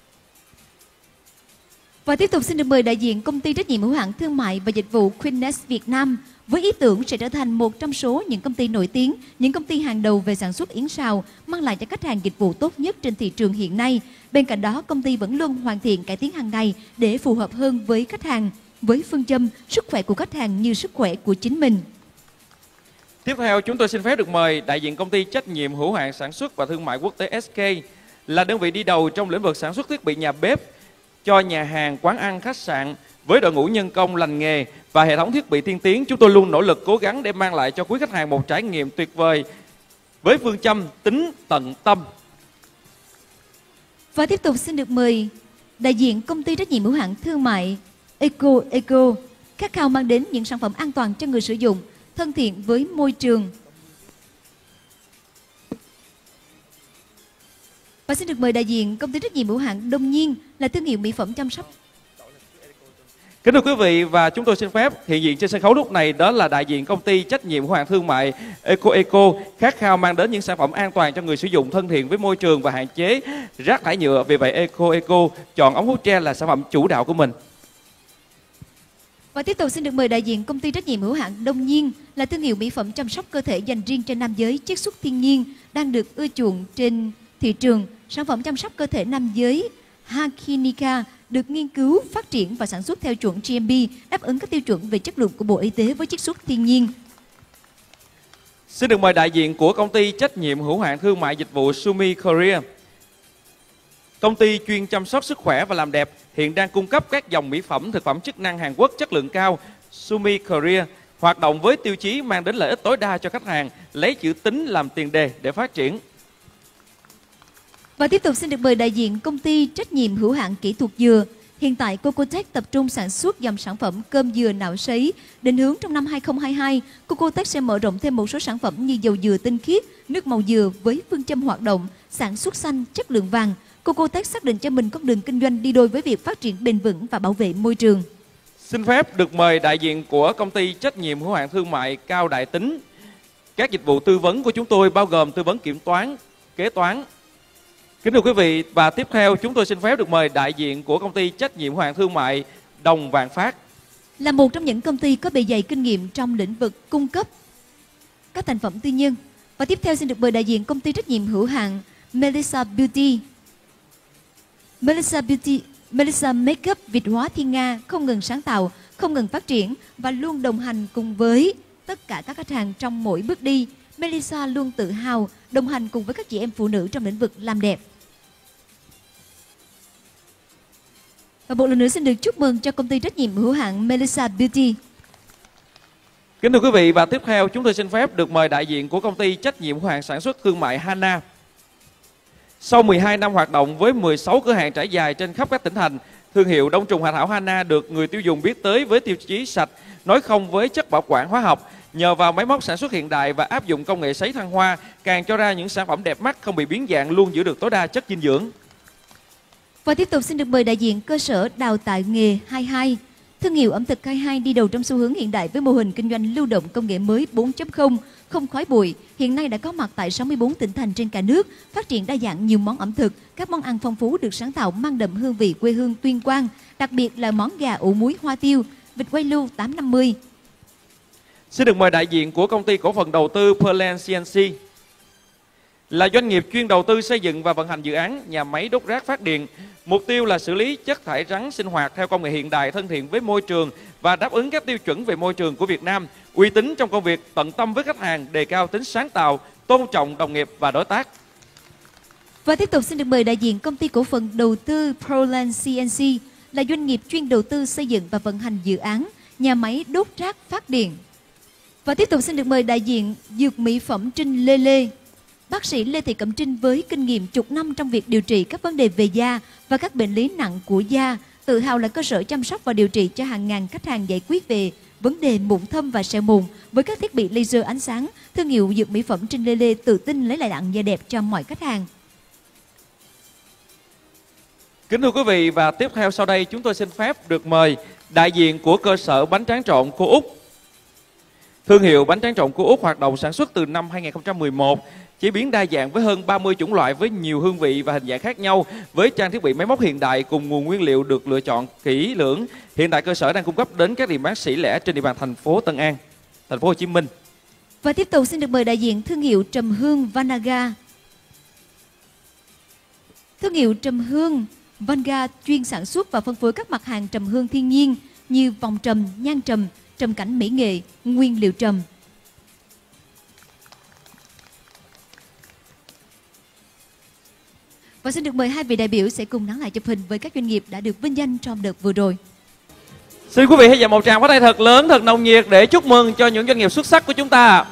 Và tiếp tục xin được mời đại diện công ty trách nhiệm hữu hạn thương mại và dịch vụ Queeness Việt Nam với ý tưởng sẽ trở thành một trong số những công ty nổi tiếng, những công ty hàng đầu về sản xuất yến xào, mang lại cho khách hàng dịch vụ tốt nhất trên thị trường hiện nay. Bên cạnh đó, công ty vẫn luôn hoàn thiện cải tiến hàng ngày để phù hợp hơn với khách hàng, với phương châm sức khỏe của khách hàng như sức khỏe của chính mình. Tiếp theo, chúng tôi xin phép được mời đại diện công ty trách nhiệm hữu hạn sản xuất và thương mại quốc tế ét ca, là đơn vị đi đầu trong lĩnh vực sản xuất thiết bị nhà bếp cho nhà hàng, quán ăn, khách sạn Với đội ngũ nhân công lành nghề và hệ thống thiết bị tiên tiến, chúng tôi luôn nỗ lực cố gắng để mang lại cho quý khách hàng một trải nghiệm tuyệt vời với phương châm tính tận tâm. Và tiếp tục xin được mời đại diện công ty trách nhiệm hữu hạn thương mại Eco Eco, khát khao mang đến những sản phẩm an toàn cho người sử dụng, thân thiện với môi trường. Và xin được mời đại diện công ty trách nhiệm hữu hạn Đông Nhiên là thương hiệu mỹ phẩm chăm sóc. Kính thưa quý vị, và chúng tôi xin phép hiện diện trên sân khấu lúc này đó là đại diện công ty trách nhiệm hữu hạn thương mại Eco Eco, khát khao mang đến những sản phẩm an toàn cho người sử dụng, thân thiện với môi trường và hạn chế rác thải nhựa. Vì vậy Eco Eco chọn ống hút tre là sản phẩm chủ đạo của mình. Và tiếp tục xin được mời đại diện công ty trách nhiệm hữu hạn Đông Nhiên là thương hiệu mỹ phẩm chăm sóc cơ thể dành riêng cho nam giới, chiết xuất thiên nhiên đang được ưa chuộng trên thị trường. Sản phẩm chăm sóc cơ thể nam giới Hakinika được nghiên cứu, phát triển và sản xuất theo chuẩn G M P, đáp ứng các tiêu chuẩn về chất lượng của Bộ Y tế với chiết xuất thiên nhiên. Xin được mời đại diện của công ty trách nhiệm hữu hạn thương mại dịch vụ Sumi Korea. Công ty chuyên chăm sóc sức khỏe và làm đẹp, hiện đang cung cấp các dòng mỹ phẩm, thực phẩm chức năng Hàn Quốc chất lượng cao. Sumi Korea hoạt động với tiêu chí mang đến lợi ích tối đa cho khách hàng, lấy chữ tính làm tiền đề để phát triển. Và tiếp tục xin được mời đại diện công ty trách nhiệm hữu hạn kỹ thuật dừa. Hiện tại Cocotech tập trung sản xuất dòng sản phẩm cơm dừa nạo sấy. Định hướng trong năm hai không hai hai, Cocotech sẽ mở rộng thêm một số sản phẩm như dầu dừa tinh khiết, nước màu dừa với phương châm hoạt động, sản xuất xanh, chất lượng vàng. Cocotech xác định cho mình con đường kinh doanh đi đôi với việc phát triển bền vững và bảo vệ môi trường. Xin phép được mời đại diện của công ty trách nhiệm hữu hạn thương mại Cao Đại Tính. Các dịch vụ tư vấn của chúng tôi bao gồm tư vấn kiểm toán, kế toán. Kính thưa quý vị, và tiếp theo chúng tôi xin phép được mời đại diện của công ty trách nhiệm hữu hạn thương mại Đồng Vạn Phát. Là một trong những công ty có bề dày kinh nghiệm trong lĩnh vực cung cấp các thành phẩm tư nhân. Và tiếp theo xin được mời đại diện công ty trách nhiệm hữu hạn Melissa Beauty. Melissa Beauty, Melissa Makeup Việt hóa thiên Nga không ngừng sáng tạo, không ngừng phát triển và luôn đồng hành cùng với tất cả các khách hàng trong mỗi bước đi. Melissa luôn tự hào đồng hành cùng với các chị em phụ nữ trong lĩnh vực làm đẹp. Và một lần nữa xin được chúc mừng cho công ty trách nhiệm hữu hạn Melissa Beauty. Kính thưa quý vị, và tiếp theo chúng tôi xin phép được mời đại diện của công ty trách nhiệm hữu hạn sản xuất thương mại Hana. Sau mười hai năm hoạt động với mười sáu cửa hàng trải dài trên khắp các tỉnh thành, thương hiệu đông trùng hạ thảo Hana được người tiêu dùng biết tới với tiêu chí sạch, nói không với chất bảo quản hóa học. Nhờ vào máy móc sản xuất hiện đại và áp dụng công nghệ sấy thăng hoa, càng cho ra những sản phẩm đẹp mắt, không bị biến dạng, luôn giữ được tối đa chất dinh dưỡng. Và tiếp tục xin được mời đại diện cơ sở đào tạo nghề hai mươi hai. Thương hiệu ẩm thực hai mươi hai đi đầu trong xu hướng hiện đại với mô hình kinh doanh lưu động công nghệ mới bốn chấm không, không khói bụi. Hiện nay đã có mặt tại sáu mươi tư tỉnh thành trên cả nước, phát triển đa dạng nhiều món ẩm thực, các món ăn phong phú được sáng tạo mang đậm hương vị quê hương Tuyên Quang, đặc biệt là món gà ủ muối hoa tiêu, vịt quay lưu tám năm mươi. Xin được mời đại diện của công ty cổ phần đầu tư Pearland xê en xê. Là doanh nghiệp chuyên đầu tư xây dựng và vận hành dự án nhà máy đốt rác phát điện. Mục tiêu là xử lý chất thải rắn sinh hoạt theo công nghệ hiện đại, thân thiện với môi trường và đáp ứng các tiêu chuẩn về môi trường của Việt Nam. Uy tín trong công việc, tận tâm với khách hàng, đề cao tính sáng tạo, tôn trọng đồng nghiệp và đối tác. Và tiếp tục xin được mời đại diện công ty cổ phần đầu tư Pearland xê en xê là doanh nghiệp chuyên đầu tư xây dựng và vận hành dự án nhà máy đốt rác phát điện. Và tiếp tục xin được mời đại diện dược mỹ phẩm Trinh Lê Lê. Bác sĩ Lê Thị Cẩm Trinh với kinh nghiệm chục năm trong việc điều trị các vấn đề về da và các bệnh lý nặng của da, tự hào là cơ sở chăm sóc và điều trị cho hàng ngàn khách hàng giải quyết về vấn đề mụn thâm và sẹo mụn với các thiết bị laser ánh sáng. Thương hiệu dược mỹ phẩm Trinh Lê Lê tự tin lấy lại đặng da đẹp cho mọi khách hàng. Kính thưa quý vị, và tiếp theo sau đây chúng tôi xin phép được mời đại diện của cơ sở bánh tráng trộn cô Úc. Thương hiệu bánh tráng trộn cô Úc hoạt động sản xuất từ năm hai nghìn không trăm mười một, chế biến đa dạng với hơn ba mươi chủng loại với nhiều hương vị và hình dạng khác nhau, với trang thiết bị máy móc hiện đại cùng nguồn nguyên liệu được lựa chọn kỹ lưỡng. Hiện tại cơ sở đang cung cấp đến các điểm bán sỉ lẻ trên địa bàn thành phố Tân An, thành phố Hồ Chí Minh. Và tiếp tục xin được mời đại diện thương hiệu Trầm Hương Vanaga. Thương hiệu Trầm Hương Vanaga chuyên sản xuất và phân phối các mặt hàng trầm hương thiên nhiên như vòng trầm, nhang trầm, trầm cảnh mỹ nghệ, nguyên liệu trầm. Và xin được mời hai vị đại biểu sẽ cùng nắng lại chụp hình với các doanh nghiệp đã được vinh danh trong đợt vừa rồi. Xin quý vị hãy dành một tràng pháo tay thật lớn, thật nồng nhiệt để chúc mừng cho những doanh nghiệp xuất sắc của chúng ta.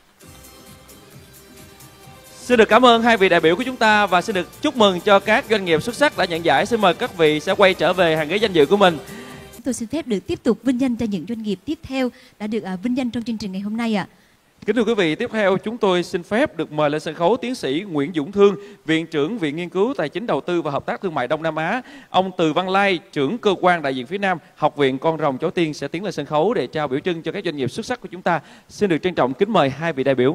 Xin được cảm ơn hai vị đại biểu của chúng ta và xin được chúc mừng cho các doanh nghiệp xuất sắc đã nhận giải. Xin mời các vị sẽ quay trở về hàng ghế danh dự của mình. Tôi xin phép được tiếp tục vinh danh cho những doanh nghiệp tiếp theo đã được à, vinh danh trong chương trình ngày hôm nay ạ. À. Kính thưa quý vị, tiếp theo chúng tôi xin phép được mời lên sân khấu tiến sĩ Nguyễn Dũng Thương, Viện trưởng Viện Nghiên cứu Tài chính Đầu tư và Hợp tác Thương mại Đông Nam Á. Ông Từ Văn Lai, trưởng cơ quan đại diện phía Nam, Học viện Con Rồng Cháu Tiên sẽ tiến lên sân khấu để trao biểu trưng cho các doanh nghiệp xuất sắc của chúng ta. Xin được trân trọng kính mời hai vị đại biểu.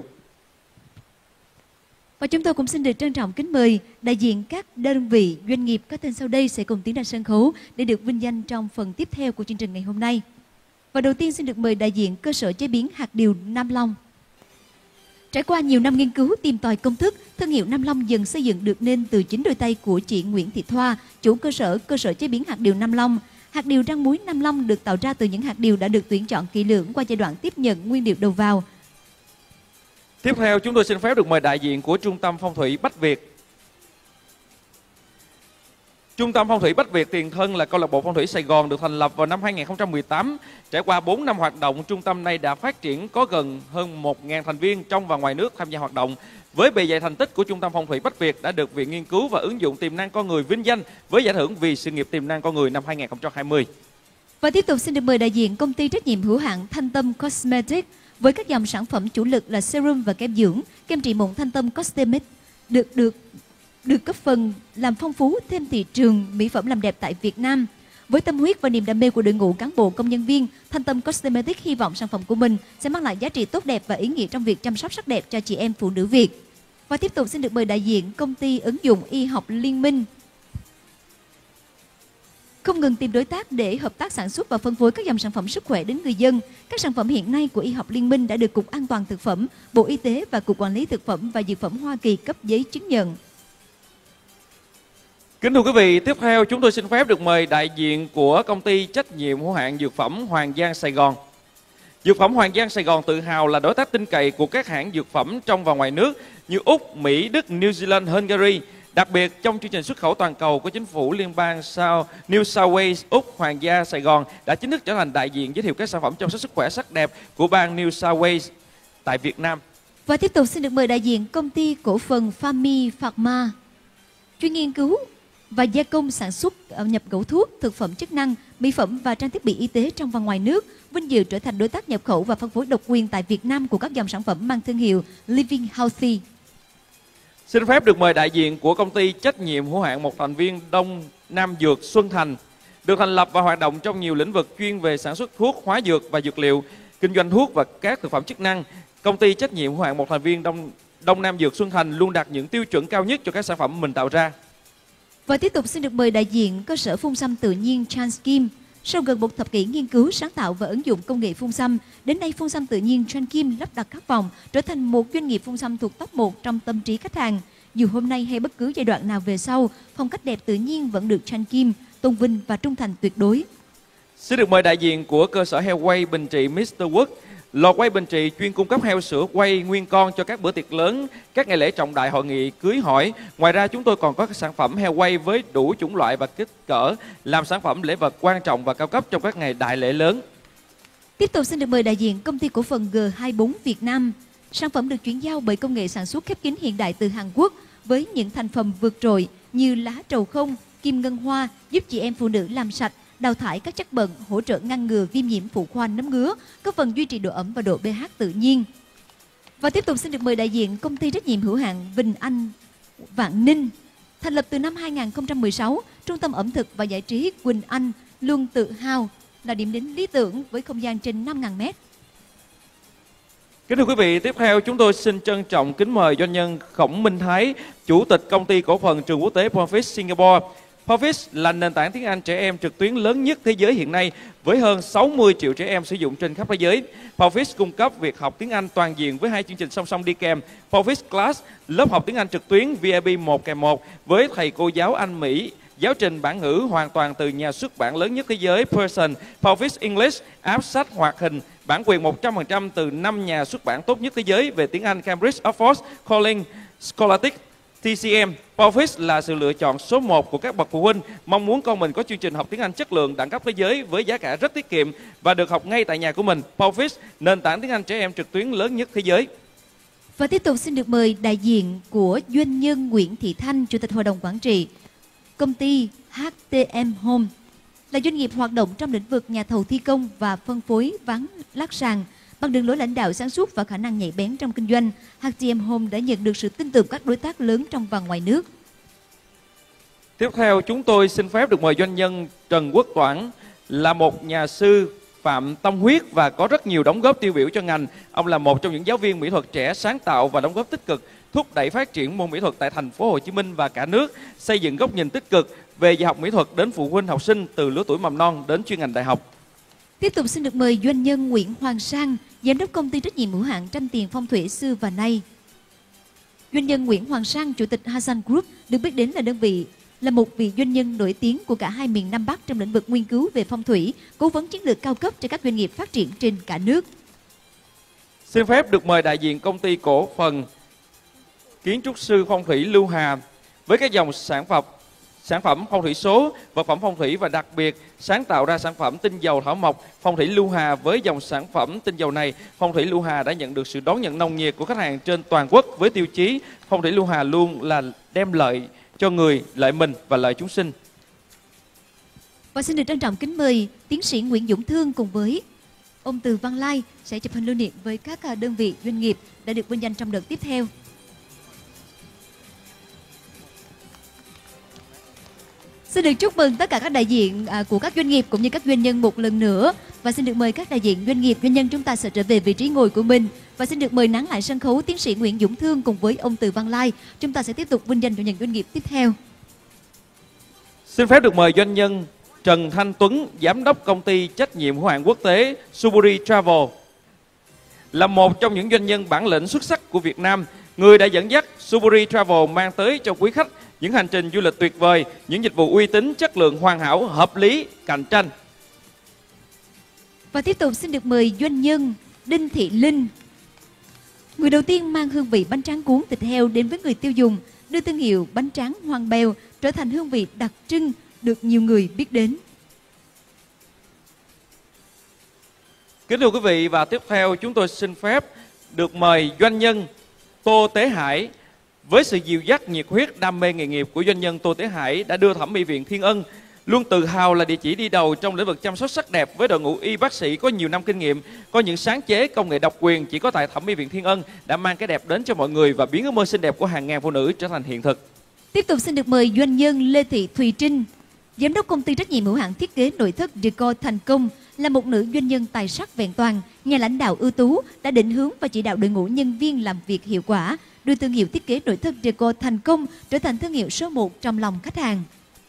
Và chúng tôi cũng xin được trân trọng kính mời đại diện các đơn vị doanh nghiệp có tên sau đây sẽ cùng tiến ra sân khấu để được vinh danh trong phần tiếp theo của chương trình ngày hôm nay. Và đầu tiên xin được mời đại diện cơ sở chế biến hạt điều Nam Long. Trải qua nhiều năm nghiên cứu tìm tòi công thức, thương hiệu Nam Long dần xây dựng được nên từ chính đôi tay của chị Nguyễn Thị Thoa, chủ cơ sở cơ sở chế biến hạt điều Nam Long. Hạt điều rang muối Nam Long được tạo ra từ những hạt điều đã được tuyển chọn kỹ lưỡng qua giai đoạn tiếp nhận nguyên liệu đầu vào. Tiếp theo chúng tôi xin phép được mời đại diện của Trung tâm Phong thủy Bách Việt. Trung tâm Phong thủy Bách Việt tiền thân là câu lạc bộ phong thủy Sài Gòn được thành lập vào năm hai nghìn không trăm mười tám. Trải qua bốn năm hoạt động, trung tâm này đã phát triển có gần hơn một nghìn thành viên trong và ngoài nước tham gia hoạt động. Với bề dày thành tích của Trung tâm Phong thủy Bách Việt đã được Viện Nghiên cứu và Ứng dụng Tiềm năng Con người vinh danh với giải thưởng vì sự nghiệp tiềm năng con người năm hai nghìn không trăm hai mươi. Và tiếp tục xin được mời đại diện công ty trách nhiệm hữu hạn Thanh Tâm Cosmetics với các dòng sản phẩm chủ lực là serum và kem dưỡng, kem trị mụn Thanh Tâm Cosmetics được được được cấp phần làm phong phú thêm thị trường mỹ phẩm làm đẹp tại Việt Nam. Với tâm huyết và niềm đam mê của đội ngũ cán bộ công nhân viên, Thanh Tâm Cosmetics hy vọng sản phẩm của mình sẽ mang lại giá trị tốt đẹp và ý nghĩa trong việc chăm sóc sắc đẹp cho chị em phụ nữ Việt. Và tiếp tục xin được mời đại diện công ty ứng dụng y học Liên Minh. Không ngừng tìm đối tác để hợp tác sản xuất và phân phối các dòng sản phẩm sức khỏe đến người dân. Các sản phẩm hiện nay của Y học Liên Minh đã được Cục An toàn Thực phẩm, Bộ Y tế và Cục Quản lý Thực phẩm và Dược phẩm Hoa Kỳ cấp giấy chứng nhận. Kính thưa quý vị, tiếp theo chúng tôi xin phép được mời đại diện của công ty trách nhiệm hữu hạn dược phẩm Hoàng Giang Sài Gòn. Dược phẩm Hoàng Giang Sài Gòn tự hào là đối tác tin cậy của các hãng dược phẩm trong và ngoài nước như Úc, Mỹ, Đức, New Zealand, Hungary. Đặc biệt trong chương trình xuất khẩu toàn cầu của chính phủ liên bang South, New South Wales, Úc, Hoàng gia Sài Gòn đã chính thức trở thành đại diện giới thiệu các sản phẩm chăm sóc sức khỏe sắc đẹp của bang New South Wales tại Việt Nam. Và tiếp tục xin được mời đại diện công ty cổ phần Fami Pharma, chuyên nghiên cứu và gia công sản xuất nhập khẩu thuốc, thực phẩm chức năng, mỹ phẩm và trang thiết bị y tế trong và ngoài nước, vinh dự trở thành đối tác nhập khẩu và phân phối độc quyền tại Việt Nam của các dòng sản phẩm mang thương hiệu Living Healthy. Xin phép được mời đại diện của công ty trách nhiệm hữu hạn một thành viên Đông Nam Dược Xuân Thành, được thành lập và hoạt động trong nhiều lĩnh vực chuyên về sản xuất thuốc, hóa dược và dược liệu, kinh doanh thuốc và các thực phẩm chức năng. Công ty trách nhiệm hữu hạn một thành viên Đông Đông Nam Dược Xuân Thành luôn đạt những tiêu chuẩn cao nhất cho các sản phẩm mình tạo ra. Và tiếp tục xin được mời đại diện cơ sở phun xăm tự nhiên Transkim. Sau gần một thập kỷ nghiên cứu, sáng tạo và ứng dụng công nghệ phun xăm, đến nay phun xăm tự nhiên Transkim lắp đặt khát vọng trở thành một doanh nghiệp phun xăm thuộc top một trong tâm trí khách hàng. Dù hôm nay hay bất cứ giai đoạn nào về sau, phong cách đẹp tự nhiên vẫn được Transkim tôn vinh và trung thành tuyệt đối. Xin được mời đại diện của cơ sở heo quay Bình Trị mít tơ Wood. Lò quay Bình Trị chuyên cung cấp heo sữa quay nguyên con cho các bữa tiệc lớn, các ngày lễ trọng đại, hội nghị, cưới hỏi. Ngoài ra chúng tôi còn có các sản phẩm heo quay với đủ chủng loại và kích cỡ, làm sản phẩm lễ vật quan trọng và cao cấp trong các ngày đại lễ lớn. Tiếp tục xin được mời đại diện công ty cổ phần G hai mươi bốn Việt Nam. Sản phẩm được chuyển giao bởi công nghệ sản xuất khép kín hiện đại từ Hàn Quốc với những thành phần vượt trội như lá trầu không, kim ngân hoa giúp chị em phụ nữ làm sạch, đào thải các chất bẩn, hỗ trợ ngăn ngừa viêm nhiễm phụ khoa nấm ngứa, có phần duy trì độ ẩm và độ pH tự nhiên. Và tiếp tục xin được mời đại diện công ty trách nhiệm hữu hạn Vinh Anh Vạn Ninh. Thành lập từ năm hai nghìn không trăm mười sáu, trung tâm ẩm thực và giải trí Quỳnh Anh luôn tự hào là điểm đến lý tưởng với không gian trên năm nghìn mét. Kính thưa quý vị, tiếp theo chúng tôi xin trân trọng kính mời doanh nhân Khổng Minh Thái, Chủ tịch công ty cổ phần trường quốc tế Profit Singapore. Profit là nền tảng tiếng Anh trẻ em trực tuyến lớn nhất thế giới hiện nay với hơn sáu mươi triệu trẻ em sử dụng trên khắp thế giới. Profit cung cấp việc học tiếng Anh toàn diện với hai chương trình song song đi kèm. Profit Class, lớp học tiếng Anh trực tuyến V I P một kèm một với thầy cô giáo Anh Mỹ, giáo trình bản ngữ hoàn toàn từ nhà xuất bản lớn nhất thế giới Pearson. Profit English, áp sách hoạt hình, bản quyền một trăm phần trăm từ năm nhà xuất bản tốt nhất thế giới về tiếng Anh Cambridge, Oxford, Collins, Scholastic. tê xê em Powerfix là sự lựa chọn số một của các bậc phụ huynh mong muốn con mình có chương trình học tiếng Anh chất lượng đẳng cấp thế giới với giá cả rất tiết kiệm và được học ngay tại nhà của mình. Powerfix, nền tảng tiếng Anh trẻ em trực tuyến lớn nhất thế giới. Và tiếp tục xin được mời đại diện của doanh nhân Nguyễn Thị Thanh, Chủ tịch Hội đồng Quản trị công ty hát tê em Home, là doanh nghiệp hoạt động trong lĩnh vực nhà thầu thi công và phân phối ván lát sàn. Bằng đường lối lãnh đạo sáng suốt và khả năng nhạy bén trong kinh doanh, hát tê em Home đã nhận được sự tin tưởng các đối tác lớn trong và ngoài nước. Tiếp theo, chúng tôi xin phép được mời doanh nhân Trần Quốc Toản, là một nhà sư phạm tâm huyết và có rất nhiều đóng góp tiêu biểu cho ngành. Ông là một trong những giáo viên mỹ thuật trẻ sáng tạo và đóng góp tích cực thúc đẩy phát triển môn mỹ thuật tại thành phố Hồ Chí Minh và cả nước, xây dựng góc nhìn tích cực về dạy học mỹ thuật đến phụ huynh học sinh từ lứa tuổi mầm non đến chuyên ngành đại học. Tiếp tục xin được mời doanh nhân Nguyễn Hoàng Sang, giám đốc công ty trách nhiệm hữu hạn Tranh Tiền Phong Thủy xưa và nay. Doanh nhân Nguyễn Hoàng Sang, chủ tịch Hasan Group, được biết đến là đơn vị là một vị doanh nhân nổi tiếng của cả hai miền Nam Bắc trong lĩnh vực nghiên cứu về phong thủy, cố vấn chiến lược cao cấp cho các doanh nghiệp phát triển trên cả nước. Xin phép được mời đại diện công ty cổ phần kiến trúc sư phong thủy Lưu Hà với các dòng sản phẩm sản phẩm phong thủy số, vật phẩm phong thủy và đặc biệt sáng tạo ra sản phẩm tinh dầu thảo mộc phong thủy Lưu Hà. Với dòng sản phẩm tinh dầu này, phong thủy Lưu Hà đã nhận được sự đón nhận nồng nhiệt của khách hàng trên toàn quốc với tiêu chí phong thủy Lưu Hà luôn là đem lợi cho người, lợi mình và lợi chúng sinh. Và xin được trân trọng kính mời tiến sĩ Nguyễn Dũng Thương cùng với ông Từ Văn Lai sẽ chụp hình lưu niệm với các đơn vị doanh nghiệp đã được vinh danh trong đợt tiếp theo. Xin được chúc mừng tất cả các đại diện của các doanh nghiệp cũng như các doanh nhân một lần nữa. Và xin được mời các đại diện doanh nghiệp, doanh nhân chúng ta sẽ trở về vị trí ngồi của mình. Và xin được mời nán lại sân khấu tiến sĩ Nguyễn Dũng Thương cùng với ông Từ Văn Lai. Chúng ta sẽ tiếp tục vinh danh cho những doanh nghiệp tiếp theo. Xin phép được mời doanh nhân Trần Thanh Tuấn, giám đốc công ty trách nhiệm hữu hạn quốc tế Suburi Travel, là một trong những doanh nhân bản lĩnh xuất sắc của Việt Nam, người đã dẫn dắt Suburi Travel mang tới cho quý khách những hành trình du lịch tuyệt vời, những dịch vụ uy tín, chất lượng hoàn hảo, hợp lý, cạnh tranh. Và tiếp tục xin được mời doanh nhân Đinh Thị Linh, người đầu tiên mang hương vị bánh tráng cuốn thịt heo đến với người tiêu dùng, đưa thương hiệu bánh tráng Hoàng Bèo trở thành hương vị đặc trưng được nhiều người biết đến. Kính thưa quý vị, và tiếp theo chúng tôi xin phép được mời doanh nhân Tô Tế Hải. Với sự dìu dắt, nhiệt huyết, đam mê nghề nghiệp của doanh nhân Tô Tế Hải đã đưa Thẩm mỹ viện Thiên Ân luôn tự hào là địa chỉ đi đầu trong lĩnh vực chăm sóc sắc đẹp, với đội ngũ y bác sĩ có nhiều năm kinh nghiệm, có những sáng chế công nghệ độc quyền chỉ có tại Thẩm mỹ viện Thiên Ân đã mang cái đẹp đến cho mọi người và biến ước mơ xinh đẹp của hàng ngàn phụ nữ trở thành hiện thực. Tiếp tục xin được mời doanh nhân Lê Thị Thùy Trinh, giám đốc công ty trách nhiệm hữu hạn thiết kế nội thất Decor Thành Công, là một nữ doanh nhân tài sắc vẹn toàn, nhà lãnh đạo ưu tú, đã định hướng và chỉ đạo đội ngũ nhân viên làm việc hiệu quả, đưa thương hiệu thiết kế nội thất Decor Thành Công trở thành thương hiệu số một trong lòng khách hàng.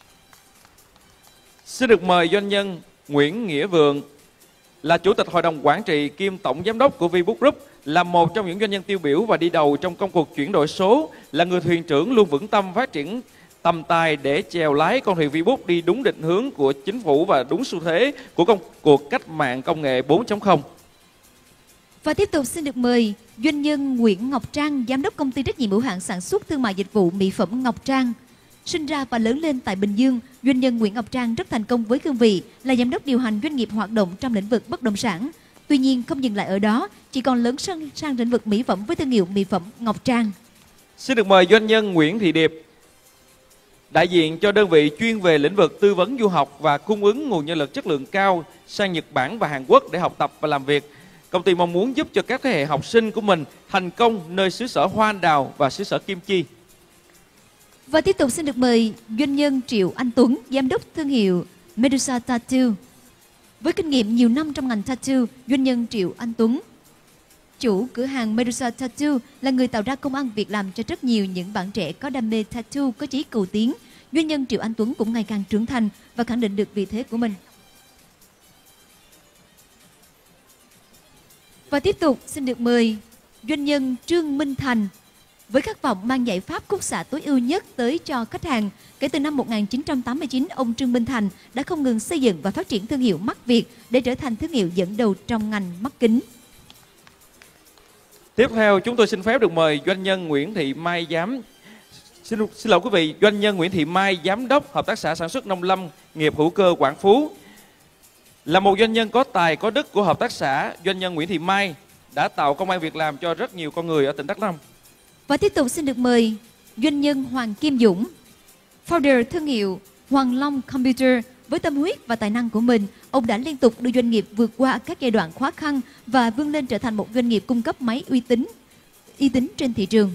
Xin được mời doanh nhân Nguyễn Nghĩa Vượng, là chủ tịch hội đồng quản trị kiêm tổng giám đốc của Vbook Group, là một trong những doanh nhân tiêu biểu và đi đầu trong công cuộc chuyển đổi số, là người thuyền trưởng luôn vững tâm phát triển tầm tài để chèo lái con thuyền Vbook đi đúng định hướng của chính phủ và đúng xu thế của công cuộc cách mạng công nghệ bốn chấm không. Và tiếp tục xin được mời doanh nhân Nguyễn Ngọc Trang, giám đốc công ty trách nhiệm hữu hạn sản xuất thương mại dịch vụ mỹ phẩm Ngọc Trang. Sinh ra và lớn lên tại Bình Dương, doanh nhân Nguyễn Ngọc Trang rất thành công với cương vị là giám đốc điều hành doanh nghiệp hoạt động trong lĩnh vực bất động sản. Tuy nhiên không dừng lại ở đó, chỉ còn lớn sang, sang lĩnh vực mỹ phẩm với thương hiệu mỹ phẩm Ngọc Trang. Xin được mời doanh nhân Nguyễn Thị Điệp, đại diện cho đơn vị chuyên về lĩnh vực tư vấn du học và cung ứng nguồn nhân lực chất lượng cao sang Nhật Bản và Hàn Quốc để học tập và làm việc. Công ty mong muốn giúp cho các thế hệ học sinh của mình thành công nơi xứ sở hoa anh đào và xứ sở kim chi. Và tiếp tục xin được mời doanh nhân Triệu Anh Tuấn, giám đốc thương hiệu Medusa Tattoo. Với kinh nghiệm nhiều năm trong ngành tattoo, doanh nhân Triệu Anh Tuấn, chủ cửa hàng Medusa Tattoo, là người tạo ra công ăn việc làm cho rất nhiều những bạn trẻ có đam mê tattoo có chí cầu tiến. Doanh nhân Triệu Anh Tuấn cũng ngày càng trưởng thành và khẳng định được vị thế của mình. Và tiếp tục xin được mời doanh nhân Trương Minh Thành, với khát vọng mang giải pháp khúc xạ tối ưu nhất tới cho khách hàng. Kể từ năm một nghìn chín trăm tám mươi chín, ông Trương Minh Thành đã không ngừng xây dựng và phát triển thương hiệu mắt Việt để trở thành thương hiệu dẫn đầu trong ngành mắt kính. Tiếp theo chúng tôi xin phép được mời doanh nhân Nguyễn Thị Mai Giám, Xin, xin lỗi quý vị, doanh nhân Nguyễn Thị Mai, giám đốc hợp tác xã sản xuất nông lâm nghiệp hữu cơ Quảng Phú, là một doanh nhân có tài có đức của hợp tác xã. Doanh nhân Nguyễn Thị Mai đã tạo công ăn việc làm cho rất nhiều con người ở tỉnh Đắk Nông. Và tiếp tục xin được mời doanh nhân Hoàng Kim Dũng, founder thương hiệu Hoàng Long Computer. Với tâm huyết và tài năng của mình, ông đã liên tục đưa doanh nghiệp vượt qua các giai đoạn khó khăn và vươn lên trở thành một doanh nghiệp cung cấp máy uy tín, uy tín trên thị trường.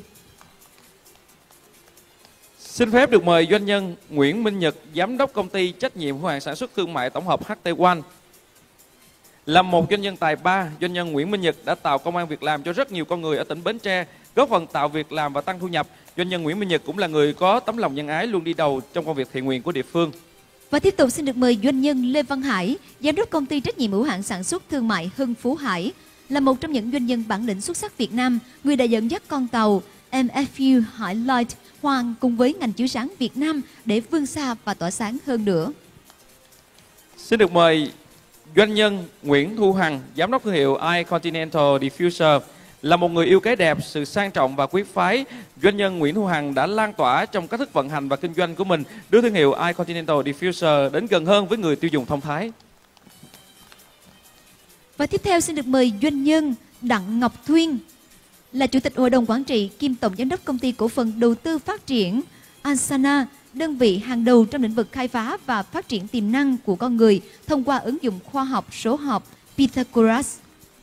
Xin phép được mời doanh nhân Nguyễn Minh Nhật, giám đốc công ty trách nhiệm hữu hạn sản xuất thương mại tổng hợp hát tê một. Là một doanh nhân tài ba, doanh nhân Nguyễn Minh Nhật đã tạo công ăn việc làm cho rất nhiều con người ở tỉnh Bến Tre, góp phần tạo việc làm và tăng thu nhập. Doanh nhân Nguyễn Minh Nhật cũng là người có tấm lòng nhân ái, luôn đi đầu trong công việc thiện nguyện của địa phương. Và tiếp tục xin được mời doanh nhân Lê Văn Hải, giám đốc công ty trách nhiệm hữu hạn sản xuất thương mại Hưng Phú Hải, là một trong những doanh nhân bản lĩnh xuất sắc Việt Nam, người đã dẫn dắt con tàu em ép u Highlight Hoàng cùng với ngành chiếu sáng Việt Nam để vươn xa và tỏa sáng hơn nữa. Xin được mời doanh nhân Nguyễn Thu Hằng, giám đốc thương hiệu iContinental Diffuser, là một người yêu cái đẹp, sự sang trọng và quý phái. Doanh nhân Nguyễn Thu Hằng đã lan tỏa trong cách thức vận hành và kinh doanh của mình, đưa thương hiệu iContinental Diffuser đến gần hơn với người tiêu dùng thông thái. Và tiếp theo xin được mời doanh nhân Đặng Ngọc Thuyên, là chủ tịch hội đồng quản trị kiêm tổng giám đốc công ty cổ phần đầu tư phát triển Ansana, đơn vị hàng đầu trong lĩnh vực khai phá và phát triển tiềm năng của con người thông qua ứng dụng khoa học số học Pythagoras.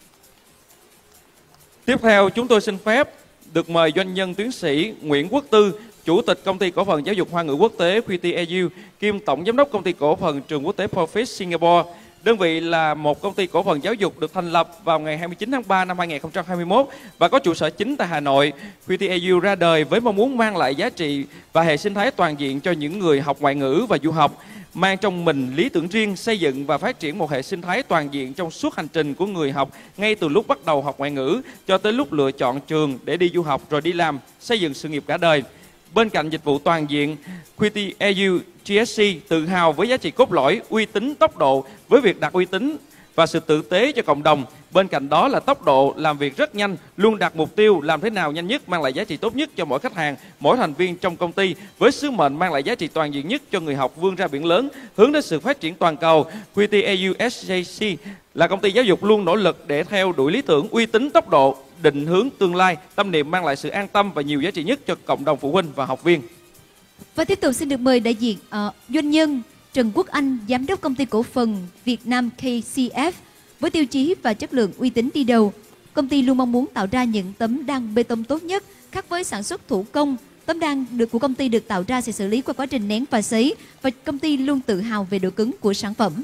Tiếp theo, chúng tôi xin phép được mời doanh nhân tiến sĩ Nguyễn Quốc Tư, chủ tịch công ty cổ phần giáo dục Hoa ngữ quốc tế quy tê e u, kiêm tổng giám đốc công ty cổ phần trường quốc tế Profit Singapore. Đơn vị là một công ty cổ phần giáo dục được thành lập vào ngày hai mươi chín tháng ba năm hai nghìn không trăm hai mươi mốt và có trụ sở chính tại Hà Nội. quy tê e u ra đời với mong muốn mang lại giá trị và hệ sinh thái toàn diện cho những người học ngoại ngữ và du học, mang trong mình lý tưởng riêng xây dựng và phát triển một hệ sinh thái toàn diện trong suốt hành trình của người học, ngay từ lúc bắt đầu học ngoại ngữ cho tới lúc lựa chọn trường để đi du học rồi đi làm, xây dựng sự nghiệp cả đời. Bên cạnh dịch vụ toàn diện, quy tê e u giê ét xê tự hào với giá trị cốt lõi, uy tín, tốc độ với việc đặt uy tín và sự tử tế cho cộng đồng. Bên cạnh đó là tốc độ làm việc rất nhanh, luôn đặt mục tiêu làm thế nào nhanh nhất, mang lại giá trị tốt nhất cho mỗi khách hàng, mỗi thành viên trong công ty, với sứ mệnh mang lại giá trị toàn diện nhất cho người học vươn ra biển lớn, hướng đến sự phát triển toàn cầu. quy tê e u ét gi xê là công ty giáo dục luôn nỗ lực để theo đuổi lý tưởng, uy tín, tốc độ, định hướng tương lai, tâm niệm mang lại sự an tâm và nhiều giá trị nhất cho cộng đồng phụ huynh và học viên. Và tiếp tục xin được mời đại diện uh, doanh nhân Trần Quốc Anh, giám đốc công ty cổ phần Việt Nam ca xê ép. Với tiêu chí và chất lượng uy tín đi đầu, công ty luôn mong muốn tạo ra những tấm đan bê tông tốt nhất. Khác với sản xuất thủ công, tấm đan được của công ty được tạo ra sẽ xử lý qua quá trình nén và sấy, và công ty luôn tự hào về độ cứng của sản phẩm.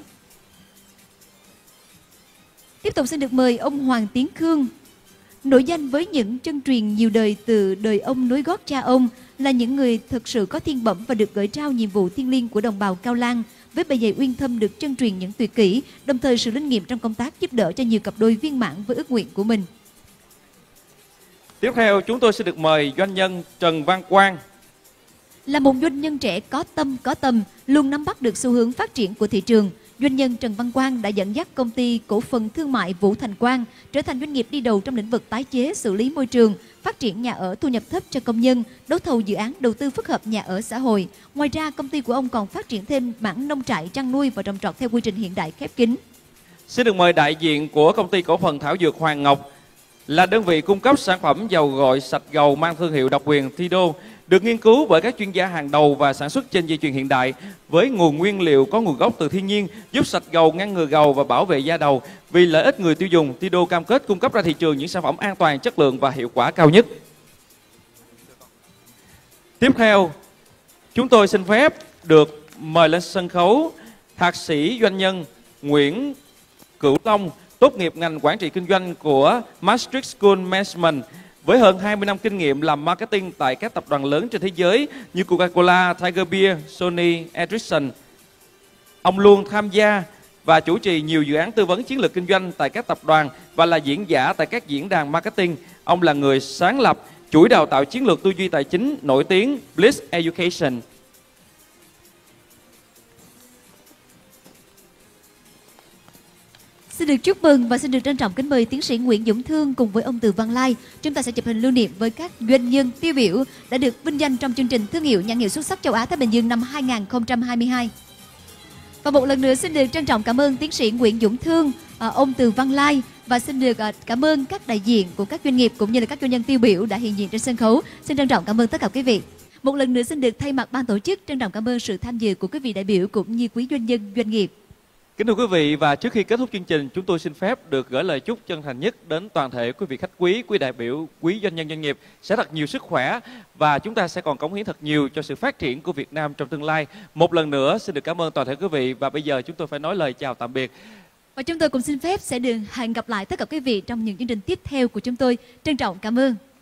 Tiếp tục xin được mời ông Hoàng Tiến Khương, nổi danh với những chân truyền nhiều đời từ đời ông nối gót cha ông, là những người thực sự có thiên bẩm và được gửi trao nhiệm vụ thiêng liêng của đồng bào Cao Lan, với bề dày uyên thâm được chân truyền những tuyệt kỹ, đồng thời sự linh nghiệm trong công tác giúp đỡ cho nhiều cặp đôi viên mãn với ước nguyện của mình. Tiếp theo, chúng tôi sẽ được mời doanh nhân Trần Văn Quang, là một doanh nhân trẻ có tâm có tầm, luôn nắm bắt được xu hướng phát triển của thị trường. Doanh nhân Trần Văn Quang đã dẫn dắt công ty cổ phần thương mại Vũ Thành Quang trở thành doanh nghiệp đi đầu trong lĩnh vực tái chế, xử lý môi trường, phát triển nhà ở thu nhập thấp cho công nhân, đấu thầu dự án đầu tư phức hợp nhà ở xã hội. Ngoài ra, công ty của ông còn phát triển thêm mảng nông trại, chăn nuôi và trồng trọt theo quy trình hiện đại khép kín. Xin được mời đại diện của công ty cổ phần Thảo Dược Hoàng Ngọc, là đơn vị cung cấp sản phẩm dầu gội sạch gầu mang thương hiệu độc quyền Thido, được nghiên cứu bởi các chuyên gia hàng đầu và sản xuất trên dây chuyền hiện đại với nguồn nguyên liệu có nguồn gốc từ thiên nhiên, giúp sạch gầu, ngăn ngừa gầu và bảo vệ da đầu. Vì lợi ích người tiêu dùng, Thido cam kết cung cấp ra thị trường những sản phẩm an toàn, chất lượng và hiệu quả cao nhất. Tiếp theo, chúng tôi xin phép được mời lên sân khấu thạc sĩ doanh nhân Nguyễn Cửu Long, tốt nghiệp ngành quản trị kinh doanh của Maastricht School Management, với hơn hai mươi năm kinh nghiệm làm marketing tại các tập đoàn lớn trên thế giới như Coca-Cola, Tiger Beer, Sony, Ericsson. Ông luôn tham gia và chủ trì nhiều dự án tư vấn chiến lược kinh doanh tại các tập đoàn và là diễn giả tại các diễn đàn marketing. Ông là người sáng lập chuỗi đào tạo chiến lược tư duy tài chính nổi tiếng Bliss Education. Xin được chúc mừng và xin được trân trọng kính mời tiến sĩ Nguyễn Dũng Thương cùng với ông Từ Văn Lai. Chúng ta sẽ chụp hình lưu niệm với các doanh nhân tiêu biểu đã được vinh danh trong chương trình thương hiệu nhãn hiệu xuất sắc châu Á Thái Bình Dương năm hai nghìn không trăm hai mươi hai. Và một lần nữa xin được trân trọng cảm ơn tiến sĩ Nguyễn Dũng Thương, à, ông Từ Văn Lai, và xin được à, cảm ơn các đại diện của các doanh nghiệp cũng như là các doanh nhân tiêu biểu đã hiện diện trên sân khấu. Xin trân trọng cảm ơn tất cả quý vị. Một lần nữa xin được thay mặt ban tổ chức trân trọng cảm ơn sự tham dự của quý vị đại biểu cũng như quý doanh nhân doanh nghiệp. Kính thưa quý vị, và trước khi kết thúc chương trình, chúng tôi xin phép được gửi lời chúc chân thành nhất đến toàn thể quý vị khách quý, quý đại biểu, quý doanh nhân doanh nghiệp sẽ thật nhiều sức khỏe và chúng ta sẽ còn cống hiến thật nhiều cho sự phát triển của Việt Nam trong tương lai. Một lần nữa xin được cảm ơn toàn thể quý vị và bây giờ chúng tôi phải nói lời chào tạm biệt. Và chúng tôi cũng xin phép sẽ được hẹn gặp lại tất cả quý vị trong những chương trình tiếp theo của chúng tôi. Trân trọng cảm ơn.